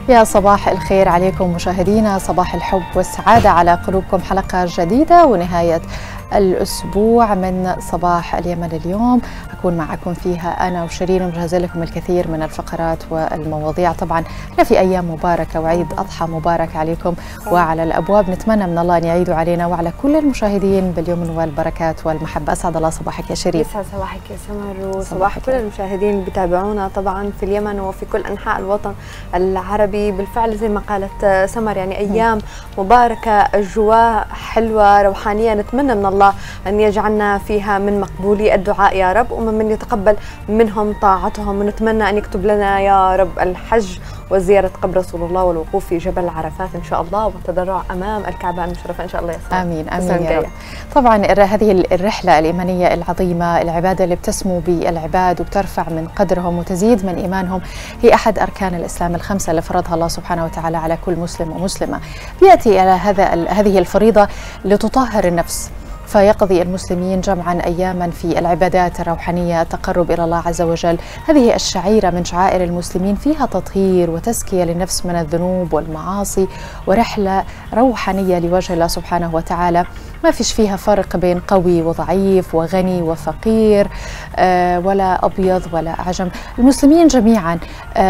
يا صباح الخير عليكم مشاهدينا، صباح الحب والسعادة على قلوبكم. حلقة جديدة ونهاية الأسبوع من صباح اليمن. اليوم أكون معكم فيها أنا وشيرين، ومجهزة لكم الكثير من الفقرات والمواضيع. طبعا احنا في أيام مباركة وعيد أضحى مبارك عليكم وعلى الأبواب. نتمنى من الله أن يعيدوا علينا وعلى كل المشاهدين باليمن والبركات والمحبة. أسعد الله صباحك يا شيرين. يسعد صباحك يا سمر، وصباح كل المشاهدين اللي بيتابعونا طبعا في اليمن وفي كل أنحاء الوطن العربي. بالفعل زي ما قالت سمر، يعني أيام مباركة، أجواء حلوة روحانية. نتمنى من الله أن يجعلنا فيها من مقبولي الدعاء يا رب، ومن يتقبل منهم طاعتهم. ونتمنى أن يكتب لنا يا رب الحج وزيارة قبر رسول الله والوقوف في جبل عرفات إن شاء الله، والتضرع أمام الكعبة المشرفة إن شاء الله يا سمر. آمين آمين يا رب. طبعا هذه الرحلة الإيمانية العظيمة، العبادة اللي بتسمو بالعباد وبترفع من قدرهم وتزيد من إيمانهم، هي أحد أركان الإسلام الخمسة اللي فرضها الله سبحانه وتعالى على كل مسلم ومسلمة. بيأتي على هذه الفريضة لتطهر النفس، فيقضي المسلمين جمعا أياما في العبادات الروحانية، التقرب إلى الله عز وجل. هذه الشعيرة من شعائر المسلمين فيها تطهير وتزكية للنفس من الذنوب والمعاصي، ورحلة روحانية لوجه الله سبحانه وتعالى. ما فيش فيها فرق بين قوي وضعيف وغني وفقير، ولا أبيض ولا أعجم. المسلمين جميعا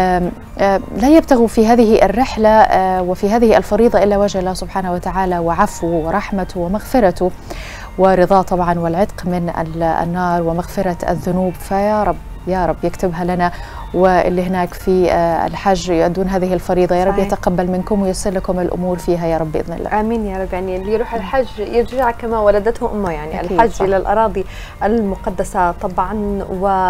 لا يبتغوا في هذه الرحلة وفي هذه الفريضة إلا وجه الله سبحانه وتعالى وعفوه ورحمته ومغفرته ورضاه طبعا، والعتق من النار ومغفرة الذنوب. فيا رب يا رب يكتبها لنا، واللي هناك في الحج يؤدون هذه الفريضة يا رب يتقبل منكم وييسر لكم الأمور فيها يا رب بإذن الله. آمين يا رب. يعني اللي يروح الحج يرجع كما ولدته أمه، يعني الحج إلى الأراضي المقدسة طبعا،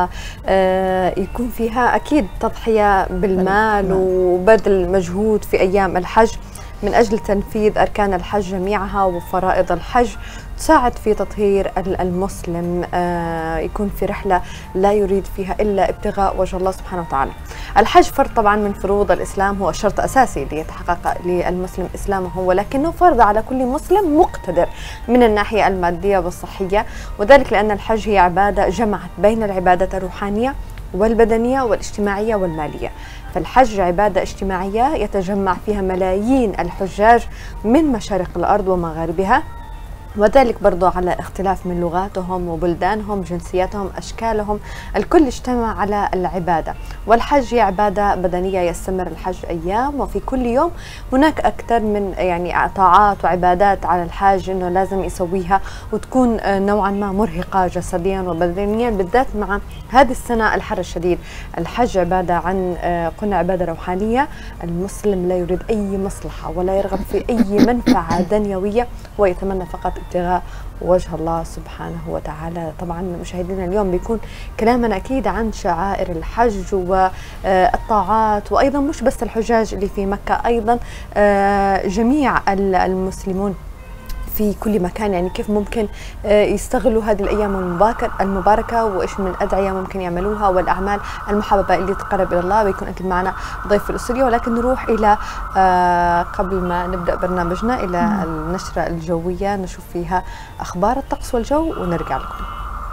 ويكون فيها أكيد تضحية بالمال وبذل مجهود في أيام الحج من أجل تنفيذ أركان الحج جميعها وفرائض الحج، تساعد في تطهير المسلم، يكون في رحلة لا يريد فيها إلا ابتغاء وجه الله سبحانه وتعالى. الحج فرض طبعا من فروض الإسلام، هو شرط أساسي ليتحقق للمسلم إسلامه، ولكنه فرض على كل مسلم مقتدر من الناحية المادية والصحية، وذلك لأن الحج هي عبادة جمعت بين العبادة الروحانية والبدنية والاجتماعية والمالية. فالحج عبادة اجتماعية يتجمع فيها ملايين الحجاج من مشارق الأرض ومغاربها، وذلك برضو على اختلاف من لغاتهم وبلدانهم، جنسياتهم، أشكالهم، الكل اجتمع على العبادة. والحج هي عبادة بدنية يستمر الحج أيام، وفي كل يوم هناك أكثر من يعني طاعات وعبادات على الحاج إنه لازم يسويها، وتكون نوعا ما مرهقة جسديا وبدنيا، بالذات مع هذه السنة الحر الشديد. الحج عبادة عن قلنا عبادة روحانية. المسلم لا يريد أي مصلحة ولا يرغب في أي منفعة دنيوية، ويتمنى فقط ابتغاء وجه الله سبحانه وتعالى. طبعا مشاهدينا اليوم بيكون كلامنا أكيد عن شعائر الحج والطاعات، وأيضا مش بس الحجاج اللي في مكة، أيضا جميع المسلمون في كل مكان، يعني كيف ممكن يستغلوا هذه الأيام المباركة، وإيش من أدعية ممكن يعملوها والأعمال المحببة اللي تقرب إلى الله. بيكون أكيد معنا ضيف في الاستوديو، ولكن نروح إلى قبل ما نبدأ برنامجنا إلى النشرة الجوية، نشوف فيها أخبار الطقس والجو ونرجع لكم.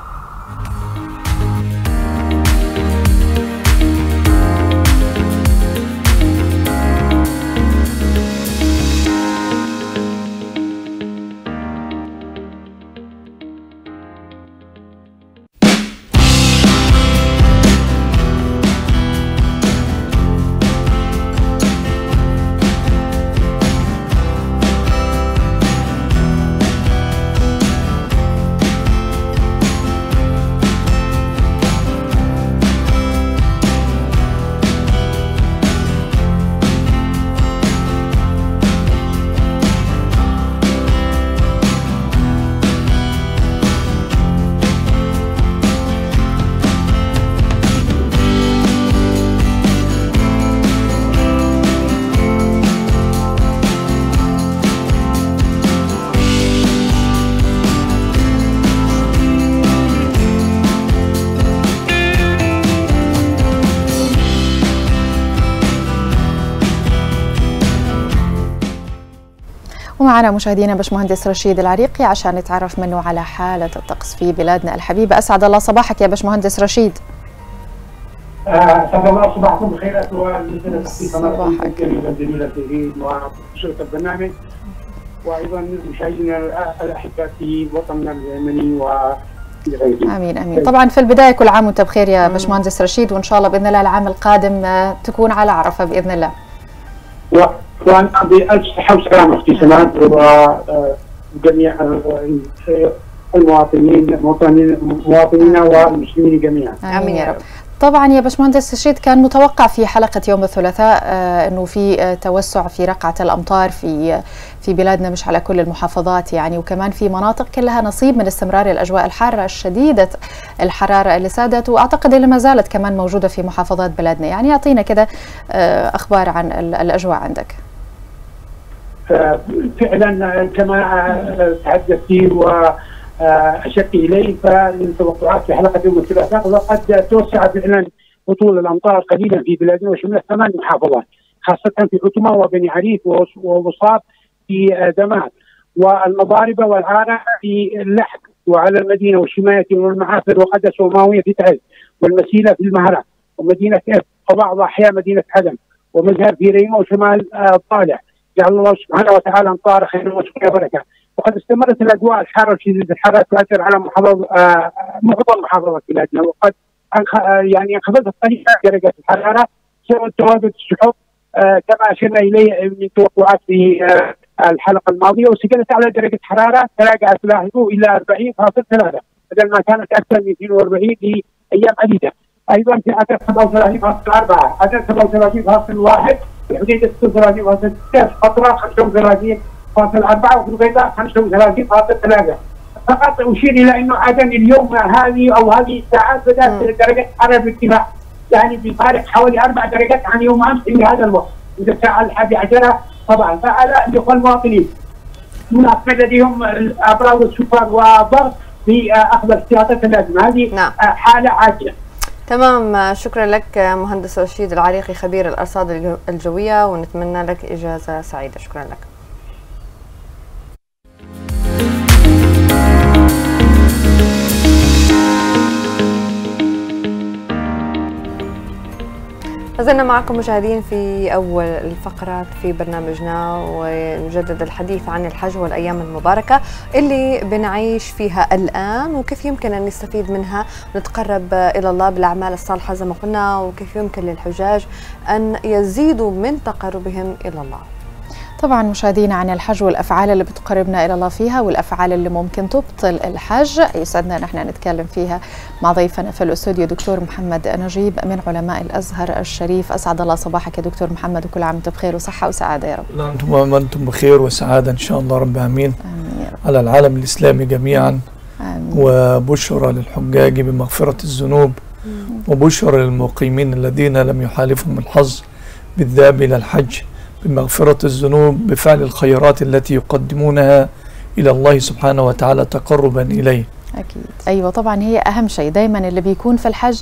ومعنا مشاهدينا باشمهندس رشيد العريقي عشان نتعرف منه على حالة الطقس في بلادنا الحبيبة. أسعد الله صباحك يا باشمهندس رشيد. أسعد الله صباحكم بخيرات صباحك الجميلة وشركة البرنامج، وأيضا مشاهدينا الأحباء في وطننا اليمني امين امين. طبعا في البدايه كل عام وانت بخير يا باشمهندس رشيد، وان شاء الله باذن الله العام القادم تكون على عرفه باذن الله. وأنا بألف صحة وسلامة اختي سماد وجميع مواطنينا والمسلمين جميعا. امين يا رب. طبعا يا باشمهندس رشيد، كان متوقع في حلقه يوم الثلاثاء انه في توسع في رقعه الامطار في بلادنا، مش على كل المحافظات يعني، وكمان في مناطق كلها نصيب من استمرار الاجواء الحاره الشديده الحراره اللي سادت، واعتقد اللي ما زالت كمان موجوده في محافظات بلادنا. يعني اعطينا كده اخبار عن الاجواء عندك. فعلا كما تحدثتي وأشرت إليه، فالتوقعات في حلقة يوم الثلاثاء وقد توسع فعلا هطول الأمطار قليلا في بلادنا وشملت 8 محافظات، خاصة في حطمة وبني عريف ووصاب في دمار، والمضاربة والعارة في اللحق، وعلى المدينة والشماية والمعافر وقدس وماوية في تعز، والمسيلة في المهرة، ومدينة إف، وبعض أحياء مدينة عدن، ومزهر في ريمة وشمال طالع. جعل الله سبحانه وتعالى أمطار خير وسقيا بركة. وقد استمرت الأجواء الحارة الشديدة الحرارة تؤثر على معظم محافظات بلادنا، وقد يعني انخفضت قليلا درجة الحرارة بسبب تواجد السحب كما أشرنا إليه من توقعات في الحلقة الماضية، وسجلت على درجة حرارة تراجعت لاحظوا إلى 40.3 بدل ما كانت أكثر من 42 لأيام عديدة. أيضا في عدد 37.4 عدد 37.1 في حديدة 36.6 قطرة 35.4 وفي البيضاء 35.3. فقط أشير إلى أنه عدن اليوم هذه الساعات بدأت درجة حرارة بالارتفاع، يعني بفارق حوالي 4 درجات عن يوم أمس في هذا الوقت، إذا الساعة 11 طبعا. فعلى الإخوة المواطنين هناك لديهم أمراض السكر وضغط في أخذ الاحتياطات اللازمة، هذه حالة عاجلة. تمام، شكرا لك مهندس رشيد العريقي خبير الأرصاد الجوية، ونتمنى لك إجازة سعيدة. شكرا لك. لازلنا معكم مشاهدين في أول الفقرات في برنامجنا، ونجدد الحديث عن الحج والأيام المباركة اللي بنعيش فيها الآن، وكيف يمكن أن نستفيد منها ونتقرب إلى الله بالأعمال الصالحة زي ما قلنا، وكيف يمكن للحجاج أن يزيدوا من تقربهم إلى الله. طبعا مشاهدينا عن الحج والأفعال اللي بتقربنا إلى الله فيها، والأفعال اللي ممكن تبطل الحج، يسعدنا نحن نتكلم فيها مع ضيفنا في الاستوديو دكتور محمد نجيب من علماء الأزهر الشريف. أسعد الله صباحك يا دكتور محمد، وكل عام وانتم بخير وصحة وسعادة يا رب. أنتم بخير وسعادة إن شاء الله رب آمين. على العالم الإسلامي جميعا. آمين. وبشرى للحجاج بمغفرة الذنوب، وبشرى للمقيمين الذين لم يحالفهم الحظ بالذهاب إلى الحج بمغفرة الذنوب بفعل الخيرات التي يقدمونها إلى الله سبحانه وتعالى تقربا إليه. أكيد أيوة طبعا، هي أهم شيء دايما اللي بيكون في الحج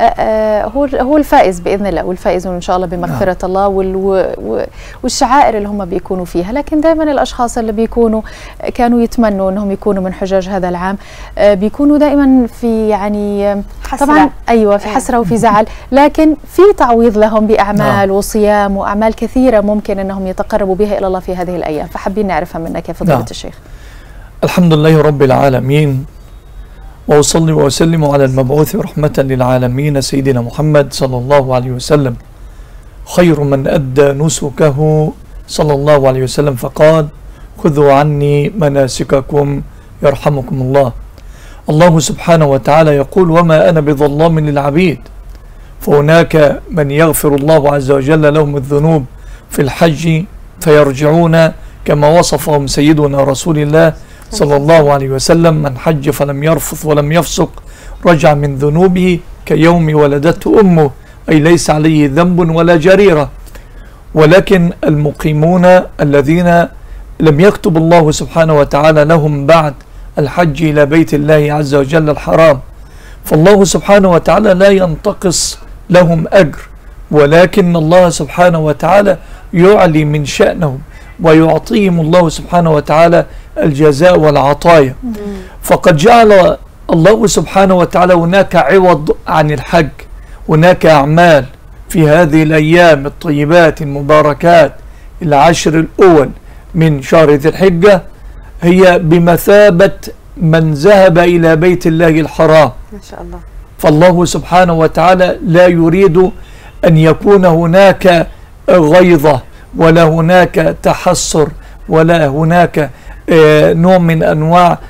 هو الفائز بإذن الله، والفائز إن شاء الله بمغفرة الله والشعائر اللي هم بيكونوا فيها. لكن دايما الأشخاص اللي بيكونوا كانوا يتمنوا أنهم يكونوا من حجاج هذا العام بيكونوا دائما في يعني حسرة. طبعا أيوة في حسرة وفي زعل، لكن في تعويض لهم بأعمال وصيام وأعمال كثيرة ممكن أنهم يتقربوا بها إلى الله في هذه الأيام، فحابين نعرفها منك يا فضيلة الشيخ. الحمد لله رب العالمين، وأصلي وأسلم على المبعوث رحمة للعالمين سيدنا محمد صلى الله عليه وسلم، خير من أدى نسكه صلى الله عليه وسلم فقال: خذوا عني مناسككم يرحمكم الله. الله سبحانه وتعالى يقول: وما أنا بظلام للعبيد. فهناك من يغفر الله عز وجل لهم الذنوب في الحج فيرجعون كما وصفهم سيدنا رسول الله صلى الله عليه وسلم: من حج فلم يرفث ولم يفسق رجع من ذنوبه كيوم ولدته أمه، أي ليس عليه ذنب ولا جريرة. ولكن المقيمون الذين لم يكتب الله سبحانه وتعالى لهم بعد الحج إلى بيت الله عز وجل الحرام، فالله سبحانه وتعالى لا ينتقص لهم أجر، ولكن الله سبحانه وتعالى يعلي من شأنهم ويعطيهم الله سبحانه وتعالى الجزاء والعطايا. فقد جعل الله سبحانه وتعالى هناك عوض عن الحج، هناك أعمال في هذه الأيام الطيبات المباركات العشر الأول من شهر ذي الحجة هي بمثابة من ذهب إلى بيت الله الحرام ما شاء الله. فالله سبحانه وتعالى لا يريد أن يكون هناك غيظة ولا هناك تحسر ولا هناك نوع من أنواع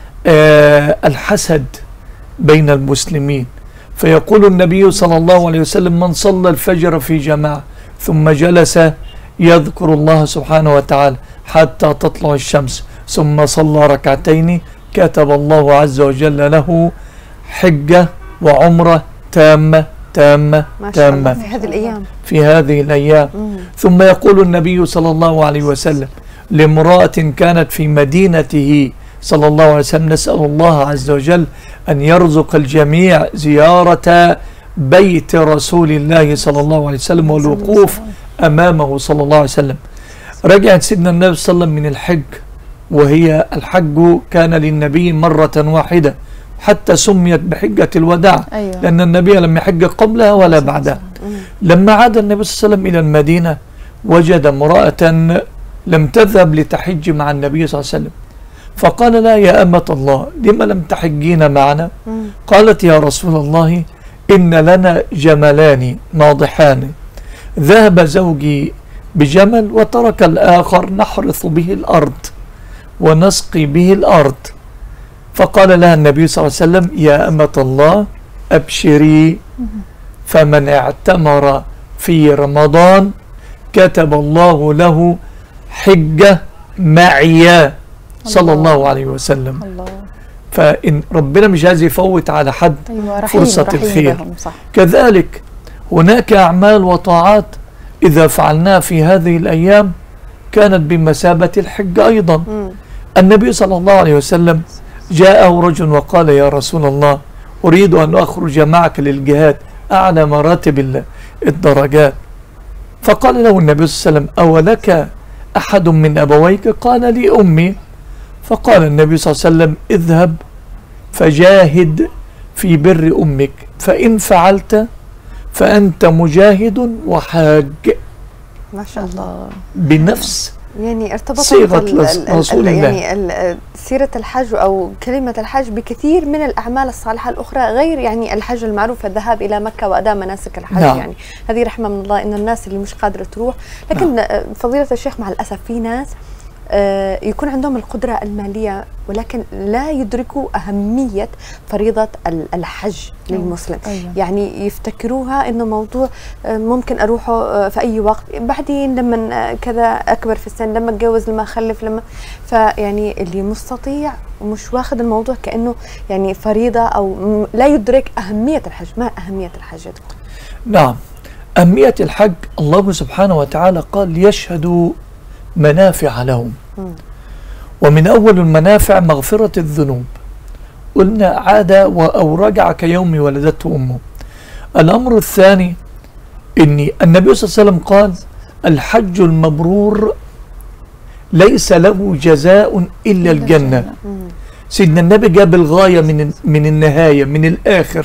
الحسد بين المسلمين. فيقول النبي صلى الله عليه وسلم: من صلى الفجر في جماعة ثم جلس يذكر الله سبحانه وتعالى حتى تطلع الشمس ثم صلى ركعتين كتب الله عز وجل له حجة وعمرة تامة تامة تامة في هذه الأيام. ثم يقول النبي صلى الله عليه وسلم لامرأة كانت في مدينته صلى الله عليه وسلم: نسأل الله عز وجل أن يرزق الجميع زيارة بيت رسول الله صلى الله عليه وسلم والوقوف أمامه صلى الله عليه وسلم. رجعت سيدنا النبي صلى الله عليه وسلم من الحج، وهي الحج كان للنبي مرة واحدة حتى سميت بحجة الوداع. أيوة. لأن النبي لم يحج قبلها ولا بعدها. لما عاد النبي صلى الله عليه وسلم إلى المدينة وجد امرأة لم تذهب لتحج مع النبي صلى الله عليه وسلم، فقال لا يا أمة الله لما لم تحجين معنا؟ قالت: يا رسول الله إن لنا جملان ناضحان، ذهب زوجي بجمل وترك الآخر نحرث به الأرض ونسقي به الأرض. فقال لها النبي صلى الله عليه وسلم: يا أمة الله أبشري، فمن اعتمر في رمضان كتب الله له حجة معي صلى الله عليه وسلم. فإن ربنا مش عايز يفوت على حد فرصة الخير. كذلك هناك أعمال وطاعات إذا فعلناها في هذه الأيام كانت بمثابة الحج أيضا. النبي صلى الله عليه وسلم جاءه رجل وقال: يا رسول الله أريد أن أخرج معك للجهاد، أعلى مراتب الدرجات. فقال له النبي صلى الله عليه وسلم: أولك أحد من أبويك؟ قال: لي أمي. فقال النبي صلى الله عليه وسلم: اذهب فجاهد في بر أمك، فإن فعلت فأنت مجاهد وحاج. ما شاء الله. بنفس يعني ارتبطت صيغة رسول الله، يعني سيرة الحج أو كلمة الحج بكثير من الأعمال الصالحة الأخرى غير يعني الحج المعروف الذهاب إلى مكة وأداء مناسك الحج. نعم. يعني هذه رحمة من الله إن الناس اللي مش قادرة تروح، لكن نعم. فضيلة الشيخ مع الأسف في ناس يكون عندهم القدرة المالية ولكن لا يدركوا أهمية فريضة الحج للمسلم. أيوة. يعني يفتكروها إنه موضوع ممكن أروحه في أي وقت، بعدين لما كذا أكبر في السن، لما أتجوز، لما أخلف، لما فيعني اللي مستطيع ومش واخد الموضوع كأنه يعني فريضة أو لا يدرك أهمية الحج. ما أهمية الحج؟ نعم، أهمية الحج الله سبحانه وتعالى قال: ليشهدوا منافع لهم. ومن أول المنافع مغفرة الذنوب. قلنا عاد أو رجع كيوم ولدته أمه. الأمر الثاني إن النبي صلى الله عليه وسلم قال: الحج المبرور ليس له جزاء إلا الجنة. سيدنا النبي جاب الغاية من النهاية، من الآخر.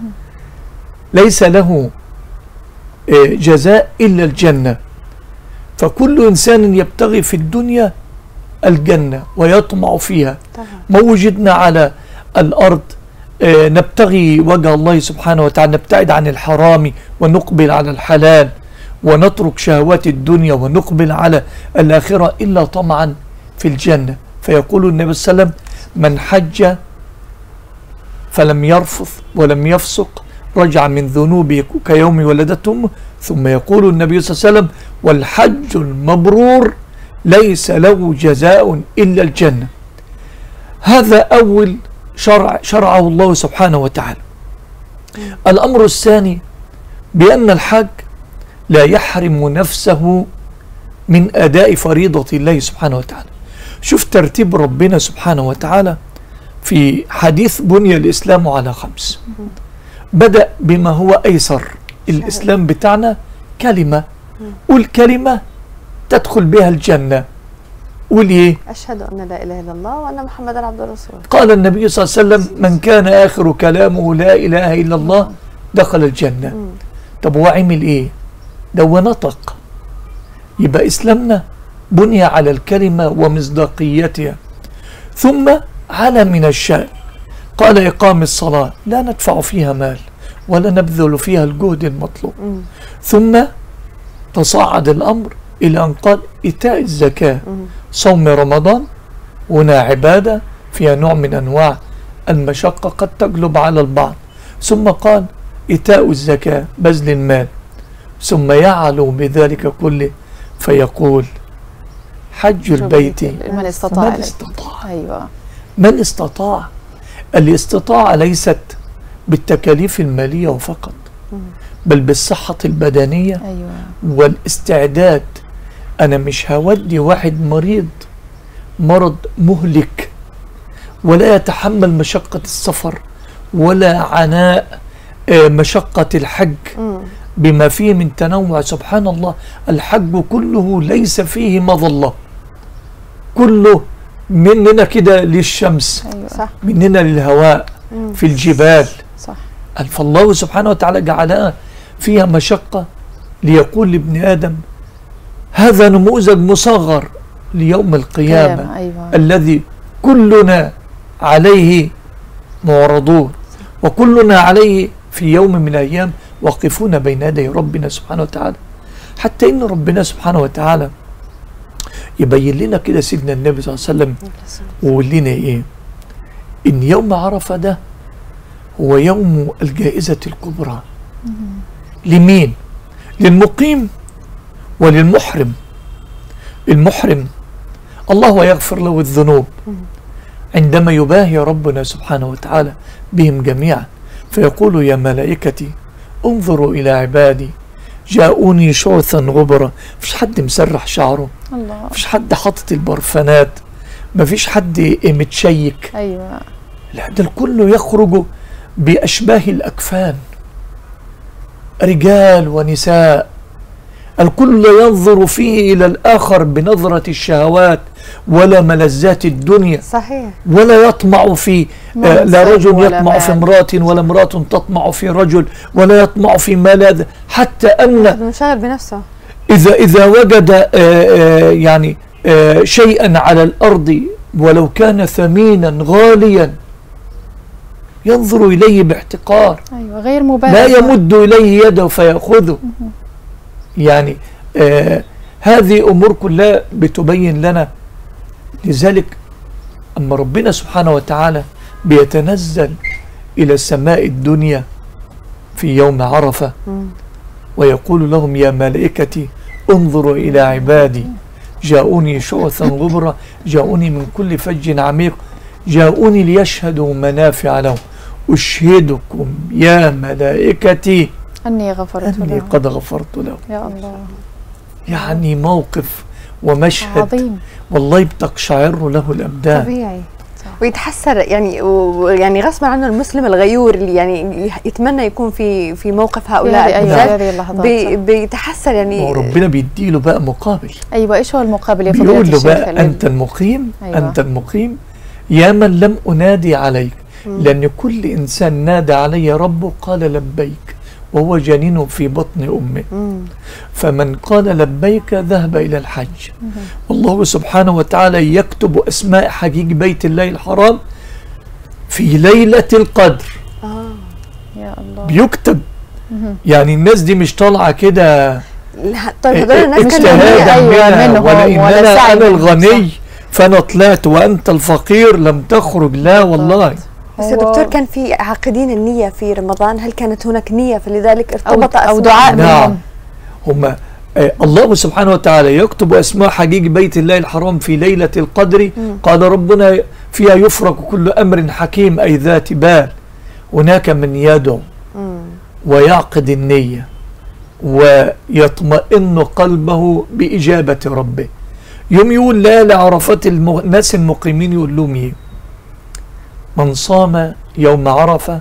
ليس له جزاء إلا الجنة. فكل إنسان يبتغي في الدنيا الجنة ويطمع فيها. ما وجدنا على الأرض نبتغي وجه الله سبحانه وتعالى، نبتعد عن الحرام ونقبل على الحلال ونترك شهوات الدنيا ونقبل على الآخرة إلا طمعا في الجنة. فيقول النبي صلى الله عليه وسلم: من حج فلم يرفث ولم يفسق رجع من ذنوبه كيوم ولدته أمه. ثم يقول النبي صلى الله عليه وسلم: والحج المبرور ليس له جزاء إلا الجنة. هذا أول شرعه الله سبحانه وتعالى. الأمر الثاني بأن الحج لا يحرم نفسه من أداء فريضة الله سبحانه وتعالى. شوف ترتيب ربنا سبحانه وتعالى في حديث بني الإسلام على 5. بدأ بما هو أيسر. الإسلام بتاعنا كلمة، قول كلمة تدخل بها الجنة. قول إيه؟ أشهد أن لا إله إلا الله وأن محمدا عبده ورسوله. قال النبي صلى الله عليه وسلم: من كان آخر كلامه لا إله إلا الله دخل الجنة. طب هو عمل ايه؟ ده هو نطق. يبقى إسلامنا بني على الكلمة ومصداقيتها. ثم على من الشأن، قال إقام الصلاة لا ندفع فيها مال ولا نبذل فيها الجهد المطلوب. ثم تصاعد الأمر إلى أن قال إيتاء الزكاة، صوم رمضان، هنا عبادة فيها نوع من أنواع المشقة قد تغلب على البعض. ثم قال إيتاء الزكاة، بذل المال. ثم يعلو بذلك كله فيقول حج البيت من استطاع. من استطاع. أيوة. من استطاع. الاستطاعة ليست بالتكاليف المالية وفقط، بل بالصحة البدنية. أيوة. والاستعداد. أنا مش هودي واحد مريض مرض مهلك ولا يتحمل مشقة السفر ولا عناء مشقة الحج بما فيه من تنوع. سبحان الله، الحج كله ليس فيه مظلة، كله مننا كده للشمس. أيوة. صح. مننا للهواء في الجبال. صح. فالله سبحانه وتعالى جعلها فيها مشقة ليقول لابن آدم هذا نموذج مصغر ليوم القيامة. أيوة. الذي كلنا عليه معرضون، وكلنا عليه في يوم من الأيام واقفون بين يدي ربنا سبحانه وتعالى. حتى إن ربنا سبحانه وتعالى يبين لنا كده سيدنا النبي صلى الله عليه وسلم ويقول لنا إيه؟ إن يوم عرفة ده هو يوم الجائزة الكبرى. لمين؟ للمقيم وللمحرم. المحرم الله يغفر له الذنوب عندما يباهي ربنا سبحانه وتعالى بهم جميعا فيقول يا ملائكتي انظروا إلى عبادي جاءوني شعثا غبرا. مفيش حد مسرح شعره، الله. مفيش حد حاطط البرفانات، مفيش حد متشيك. أيوة. لا، ده الكل يخرج بأشباه الأكفان، رجال ونساء، الكل ينظر فيه إلى الآخر بنظرة الشهوات ولا ملذات الدنيا. صحيح. ولا يطمع في لا رجل يطمع في امرأة ولا امرأة تطمع في رجل ولا يطمع في مال، حتى أن منشغل بنفسه. إذا وجد يعني شيئا على الأرض ولو كان ثمينا غاليا ينظر إليه باحتقار. أيوة. غير مبالغ، لا يمد إليه يده فيأخذه. يعني هذه أمور كلها بتبين لنا. لذلك أما ربنا سبحانه وتعالى بيتنزل إلى السماء الدنيا في يوم عرفة ويقول لهم يا ملائكتي انظروا إلى عبادي جاءوني شعثا غبرا جاءوني من كل فج عميق جاءوني ليشهدوا منافع لهم أشهدكم يا ملائكتي أني غفرت أني له. قد غفرت له. يا الله. يعني موقف ومشهد عظيم والله بتقشعر له الأبدان. طبيعي. ويتحسر يعني غصبا عنه المسلم الغيور اللي يعني يتمنى يكون في موقف هؤلاء هذه اللحظات بيتحسر. يعني وربنا بيديله بقى مقابل. أيوة. إيش هو المقابل يا فضيلة بيقول له الشيخ؟ بقى أنت المقيم. أيوة. أنت المقيم يا من لم أنادي عليك، لأن كل إنسان نادى علي ربه قال لبيك وهو جنين في بطن أمه. فمن قال لبيك ذهب إلى الحج. والله سبحانه وتعالى يكتب أسماء حجيج بيت الله الحرام في ليلة القدر. يا الله. بيكتب. يعني الناس دي مش طالعة كده طيب هذول الناس اجتهادا منها ولا إننا أنا الغني فأنا طلعت وأنت الفقير لم تخرج. لا والله. بس يا دكتور كان في عاقدين النية في رمضان، هل كانت هناك نية فلذلك ارتبط أو دعاء؟ نعم. هم الله سبحانه وتعالى يكتب أسماء حجيج بيت الله الحرام في ليلة القدر. قال ربنا فيها يفرق كل أمر حكيم أي ذات بال. هناك من يدعو ويعقد النية ويطمئن قلبه بإجابة ربه. يوم يقول لا لعرفات الناس المقيمين يقول لهم ايه؟ من صام يوم عرفة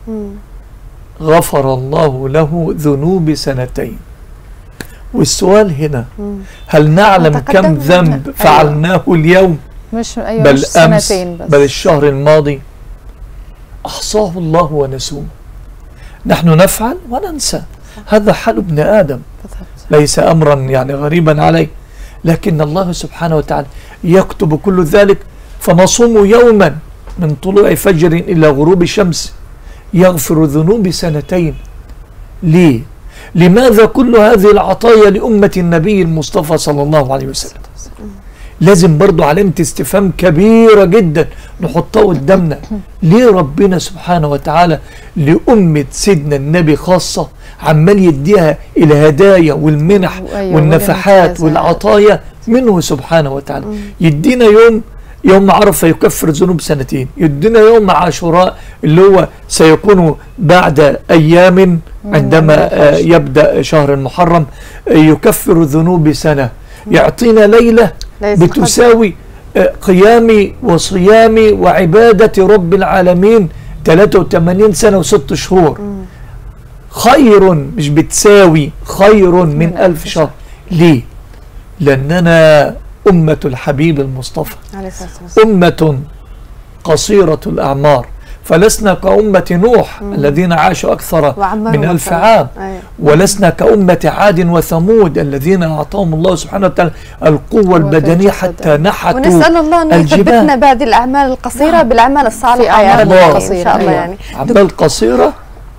غفر الله له ذنوب سنتين. والسؤال هنا هل نعلم كم ذنب فعلناه اليوم؟ مش أيوة بل مش سنتين بس، بل الشهر الماضي أحصاه الله ونسوه. نحن نفعل وننسى. هذا حال ابن آدم، ليس أمرا يعني غريبا عليه، لكن الله سبحانه وتعالى يكتب كل ذلك. فنصوم يوما من طلوع فجر إلى غروب الشمس يغفر ذنوب سنتين. ليه؟ لماذا كل هذه العطايا لأمة النبي المصطفى صلى الله عليه وسلم؟ لازم برضو علامة استفهام كبيرة جدا نحطها قدامنا. ليه ربنا سبحانه وتعالى لأمة سيدنا النبي خاصة عمال يديها الهدايا والمنح والنفحات والعطايا منه سبحانه وتعالى؟ يدينا يوم عرفة يكفر ذنوب سنتين، يدينا يوم عاشوراء اللي هو سيكون بعد أيام عندما يبدأ شهر المحرم يكفر ذنوب سنة، يعطينا ليلة بتساوي قيامي وصيامي وعبادة رب العالمين 83 سنة و6 شهور. خير، مش بتساوي، خير من 1000 شهر. ليه؟ لأننا أمة الحبيب المصطفى، أمة قصيرة الأعمار، فلسنا كأمة نوح الذين عاشوا أكثر من 1000 عام، ولسنا كأمة عاد وثمود الذين أعطاهم الله سبحانه وتعالى القوة البدنية حتى نحتوا ونسأل الله أن يثبتنا بعد الأعمال القصيرة بالأعمال الصالحة يا رب إن شاء الله. يعني أعمال قصيرة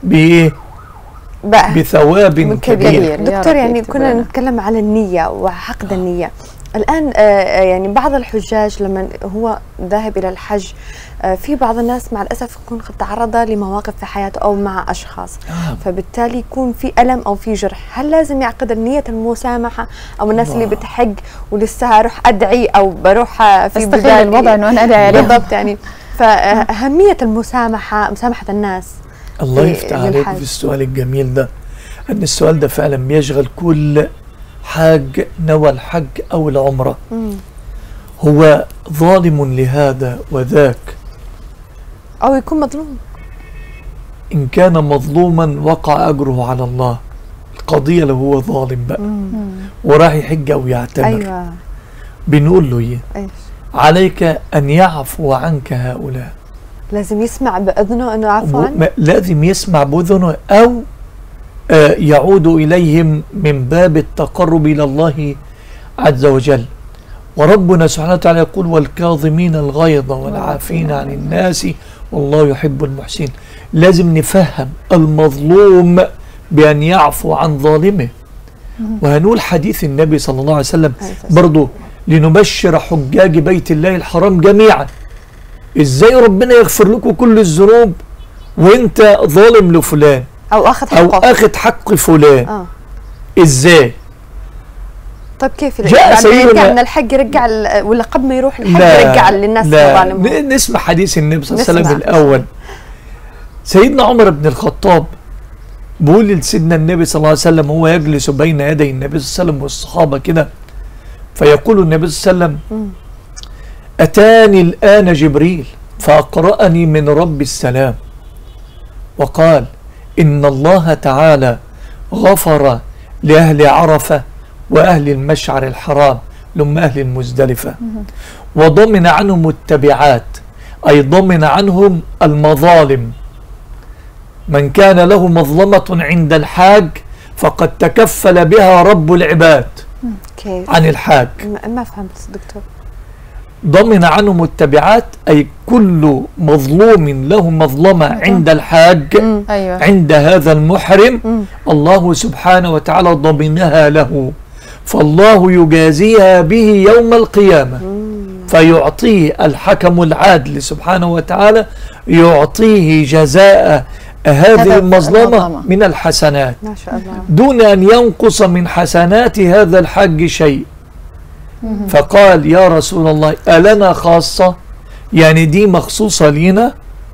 بثواب كبير. دكتور، يعني كنا نتكلم على النية وعقد النية. الآن يعني بعض الحجاج لما هو ذاهب إلى الحج، في بعض الناس مع الأسف يكون قد تعرض لمواقف في حياته أو مع أشخاص، فبالتالي يكون في ألم أو في جرح. هل لازم يعقد النية المسامحة، أو الناس اللي بتحج ولسه أروح أدعي أو بروح في بداية الوضع إنه أنا أدعي عليهم بالضبط؟ يعني فأهمية المسامحة، مسامحة الناس. الله يفتح عليك في السؤال الجميل ده، أن السؤال ده فعلا بيشغل كل حاج نوى الحج أو العمرة. هو ظالم لهذا وذاك، أو يكون مظلوم. إن كان مظلوما وقع أجره على الله. القضية لو هو ظالم بقى وراح يحج أو يعتمر، بنقول له إيه؟ عليك أن يعفو عنك هؤلاء. لازم يسمع بأذنه أنه عفو عنه؟ لازم يسمع بأذنه، أو يعود إليهم من باب التقرب إلى الله عز وجل. وربنا سبحانه وتعالى يقول: والكاظمين الغيظ والعافين عن الناس والله يحب المحسنين. لازم نفهم المظلوم بأن يعفو عن ظالمه. وهنقول حديث النبي صلى الله عليه وسلم برضو لنبشر حجاج بيت الله الحرام جميعا. ازاي ربنا يغفر لكم كل الذنوب وانت ظالم لفلان أو أخذ حق فلان؟ ازاي؟ طيب كيف يرجع من الحج، يرجع ولا قبل ما يروح الحج يرجع للناس الظالمين؟ نسمع حديث النبي صلى الله عليه وسلم الأول. سيدنا عمر بن الخطاب بيقول لسيدنا النبي صلى الله عليه وسلم، هو يجلس بين يدي النبي صلى الله عليه وسلم والصحابة كده، فيقول النبي صلى الله عليه وسلم: أتاني الآن جبريل فأقرأني من رب السلام وقال: إن الله تعالى غفر لأهل عرفة وأهل المشعر الحرام لهم أهل المزدلفة، وضمن عنهم التبعات، أي ضمن عنهم المظالم. من كان له مظلمة عند الحاج فقد تكفل بها رب العباد عن الحاج. ما فهمت دكتور. ضمن عنهم التبعات، أي كل مظلوم له مظلمة عند الحاج عند هذا المحرم الله سبحانه وتعالى ضمنها له، فالله يجازيها به يوم القيامة، فيعطيه الحكم العادل سبحانه وتعالى، يعطيه جزاء هذه المظلمة من الحسنات ما شاء الله، دون أن ينقص من حسنات هذا الحج شيء. فقال: يا رسول الله ألنا خاصة؟ يعني دي مخصوصة لنا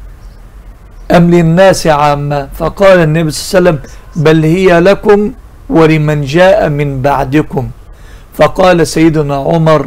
أم للناس عامة؟ فقال النبي صلى الله عليه وسلم: بل هي لكم ولمن جاء من بعدكم. فقال سيدنا عمر: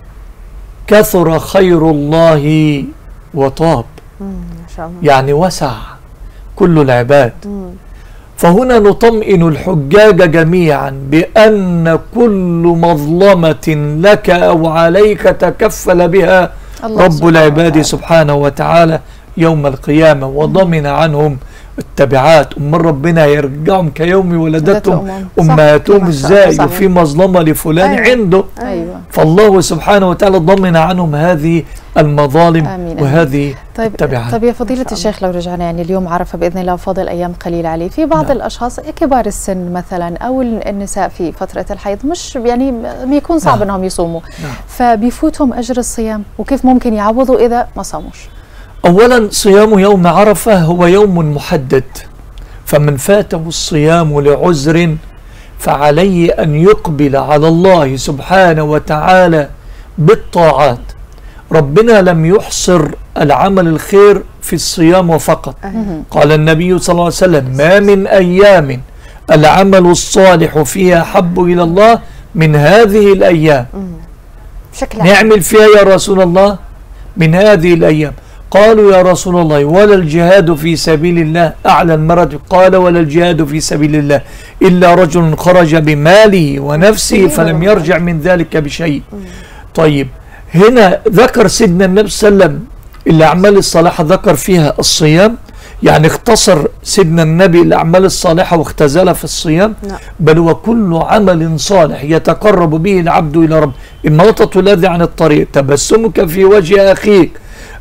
كثر خير الله وطاب، يعني وسع كل العباد. فهنا نطمئن الحجاج جميعا بأن كل مظلمة لك أو عليك تكفل بها رب العباد سبحانه وتعالى يوم القيامة، وضمن عنهم التبعات، أمال ربنا يرجعهم كيوم ولدتهم أمهاتهم إزاي؟ وفي مظلمة لفلان عنده. فالله سبحانه وتعالى ضمن عنهم هذه المظالم وهذه التبعات. طيب يا فضيلة الشيخ، لو رجعنا يعني اليوم عرفة بإذن الله فاضل أيام قليلة عليه، في بعض الأشخاص كبار السن مثلا أو النساء في فترة الحيض مش يعني بيكون صعب أنهم يصوموا، فبيفوتهم أجر الصيام، وكيف ممكن يعوضوا إذا ما صاموش؟ أولا صيام يوم عرفة هو يوم محدد، فمن فاته الصيام لعذر فعليه أن يقبل على الله سبحانه وتعالى بالطاعات. ربنا لم يحصر العمل الخير في الصيام فقط. قال النبي صلى الله عليه وسلم: ما من أيام العمل الصالح فيها أحب إلى الله من هذه الأيام. نعمل فيها يا رسول الله من هذه الأيام. قالوا: يا رسول الله ولا الجهاد في سبيل الله؟ أعلى المراتب. قال: ولا الجهاد في سبيل الله إلا رجل خرج بماله ونفسه فلم يرجع من ذلك بشيء. طيب هنا ذكر سيدنا النبي صلى الله عليه وسلم الأعمال الصالحة، ذكر فيها الصيام، يعني اختصر سيدنا النبي الأعمال الصالحة واختزلها في الصيام. بل وكل عمل صالح يتقرب به العبد إلى رب، إماطة الأذى عن الطريق، تبسمك في وجه أخيك،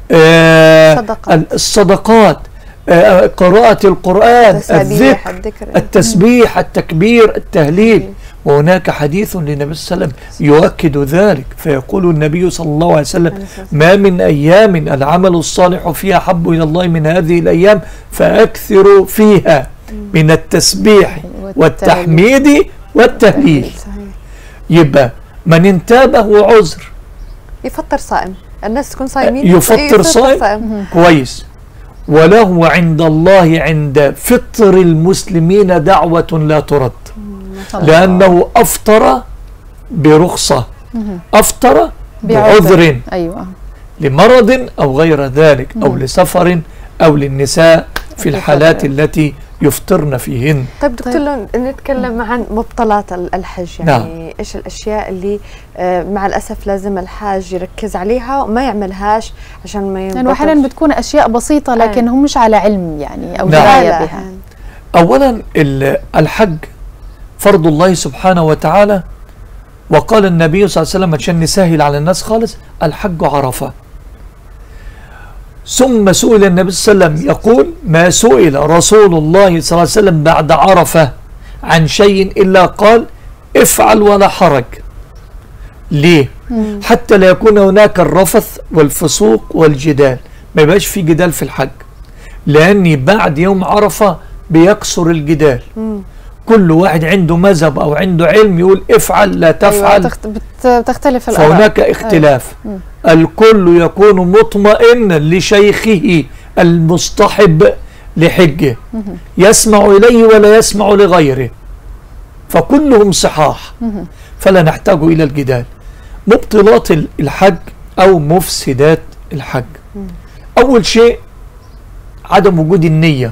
الصدقات، قراءة القرآن، الذكر، التسبيح، التكبير، التهليل. وهناك حديث للنبي صلى الله عليه وسلم يؤكد ذلك، فيقول النبي صلى الله عليه وسلم: ما من أيام العمل الصالح فيها أحب إلى الله من هذه الأيام فأكثروا فيها من التسبيح والتحميد والتهليل. يبقى من انتابه عذر يفطر صائم، الناس تكون صايمين يفطر صائم كويس، وله عند الله عند فطر المسلمين دعوة لا ترد، لأنه أفطر برخصة، أفطر بعذر، لمرض أو غير ذلك، أو لسفر أو للنساء في الحالات التي يفطرن فيهن. طيب دكتور، نتكلم عن مبطلات الحج، يعني إيش الأشياء اللي مع الأسف لازم الحاج يركز عليها وما يعملهاش عشان ما ينبطل؟ يعني أحيانا بتكون أشياء بسيطة لكن هم مش على علم يعني أو دراية بها. أولا الحج فرض الله سبحانه وتعالى، وقال النبي صلى الله عليه وسلم عشان نسهل على الناس خالص: الحج عرفة. ثم سئل النبي صلى الله عليه وسلم يقول: ما سئل رسول الله صلى الله عليه وسلم بعد عرفة عن شيء إلا قال: افعل ولا حرج. ليه؟ حتى لا يكون هناك الرفث والفسوق والجدال، ما يبقاش في جدال في الحج، لأني بعد يوم عرفة بيكسر الجدال. كل واحد عنده مذهب أو عنده علم يقول افعل لا تفعل، بتختلف الآراء، فهناك اختلاف. الكل يكون مطمئنا لشيخه المصطحب لحجه، يسمع إليه ولا يسمع لغيره، فكلهم صحاح، فلا نحتاج إلى الجدال. مبطلات الحج أو مفسدات الحج: أول شيء عدم وجود النية.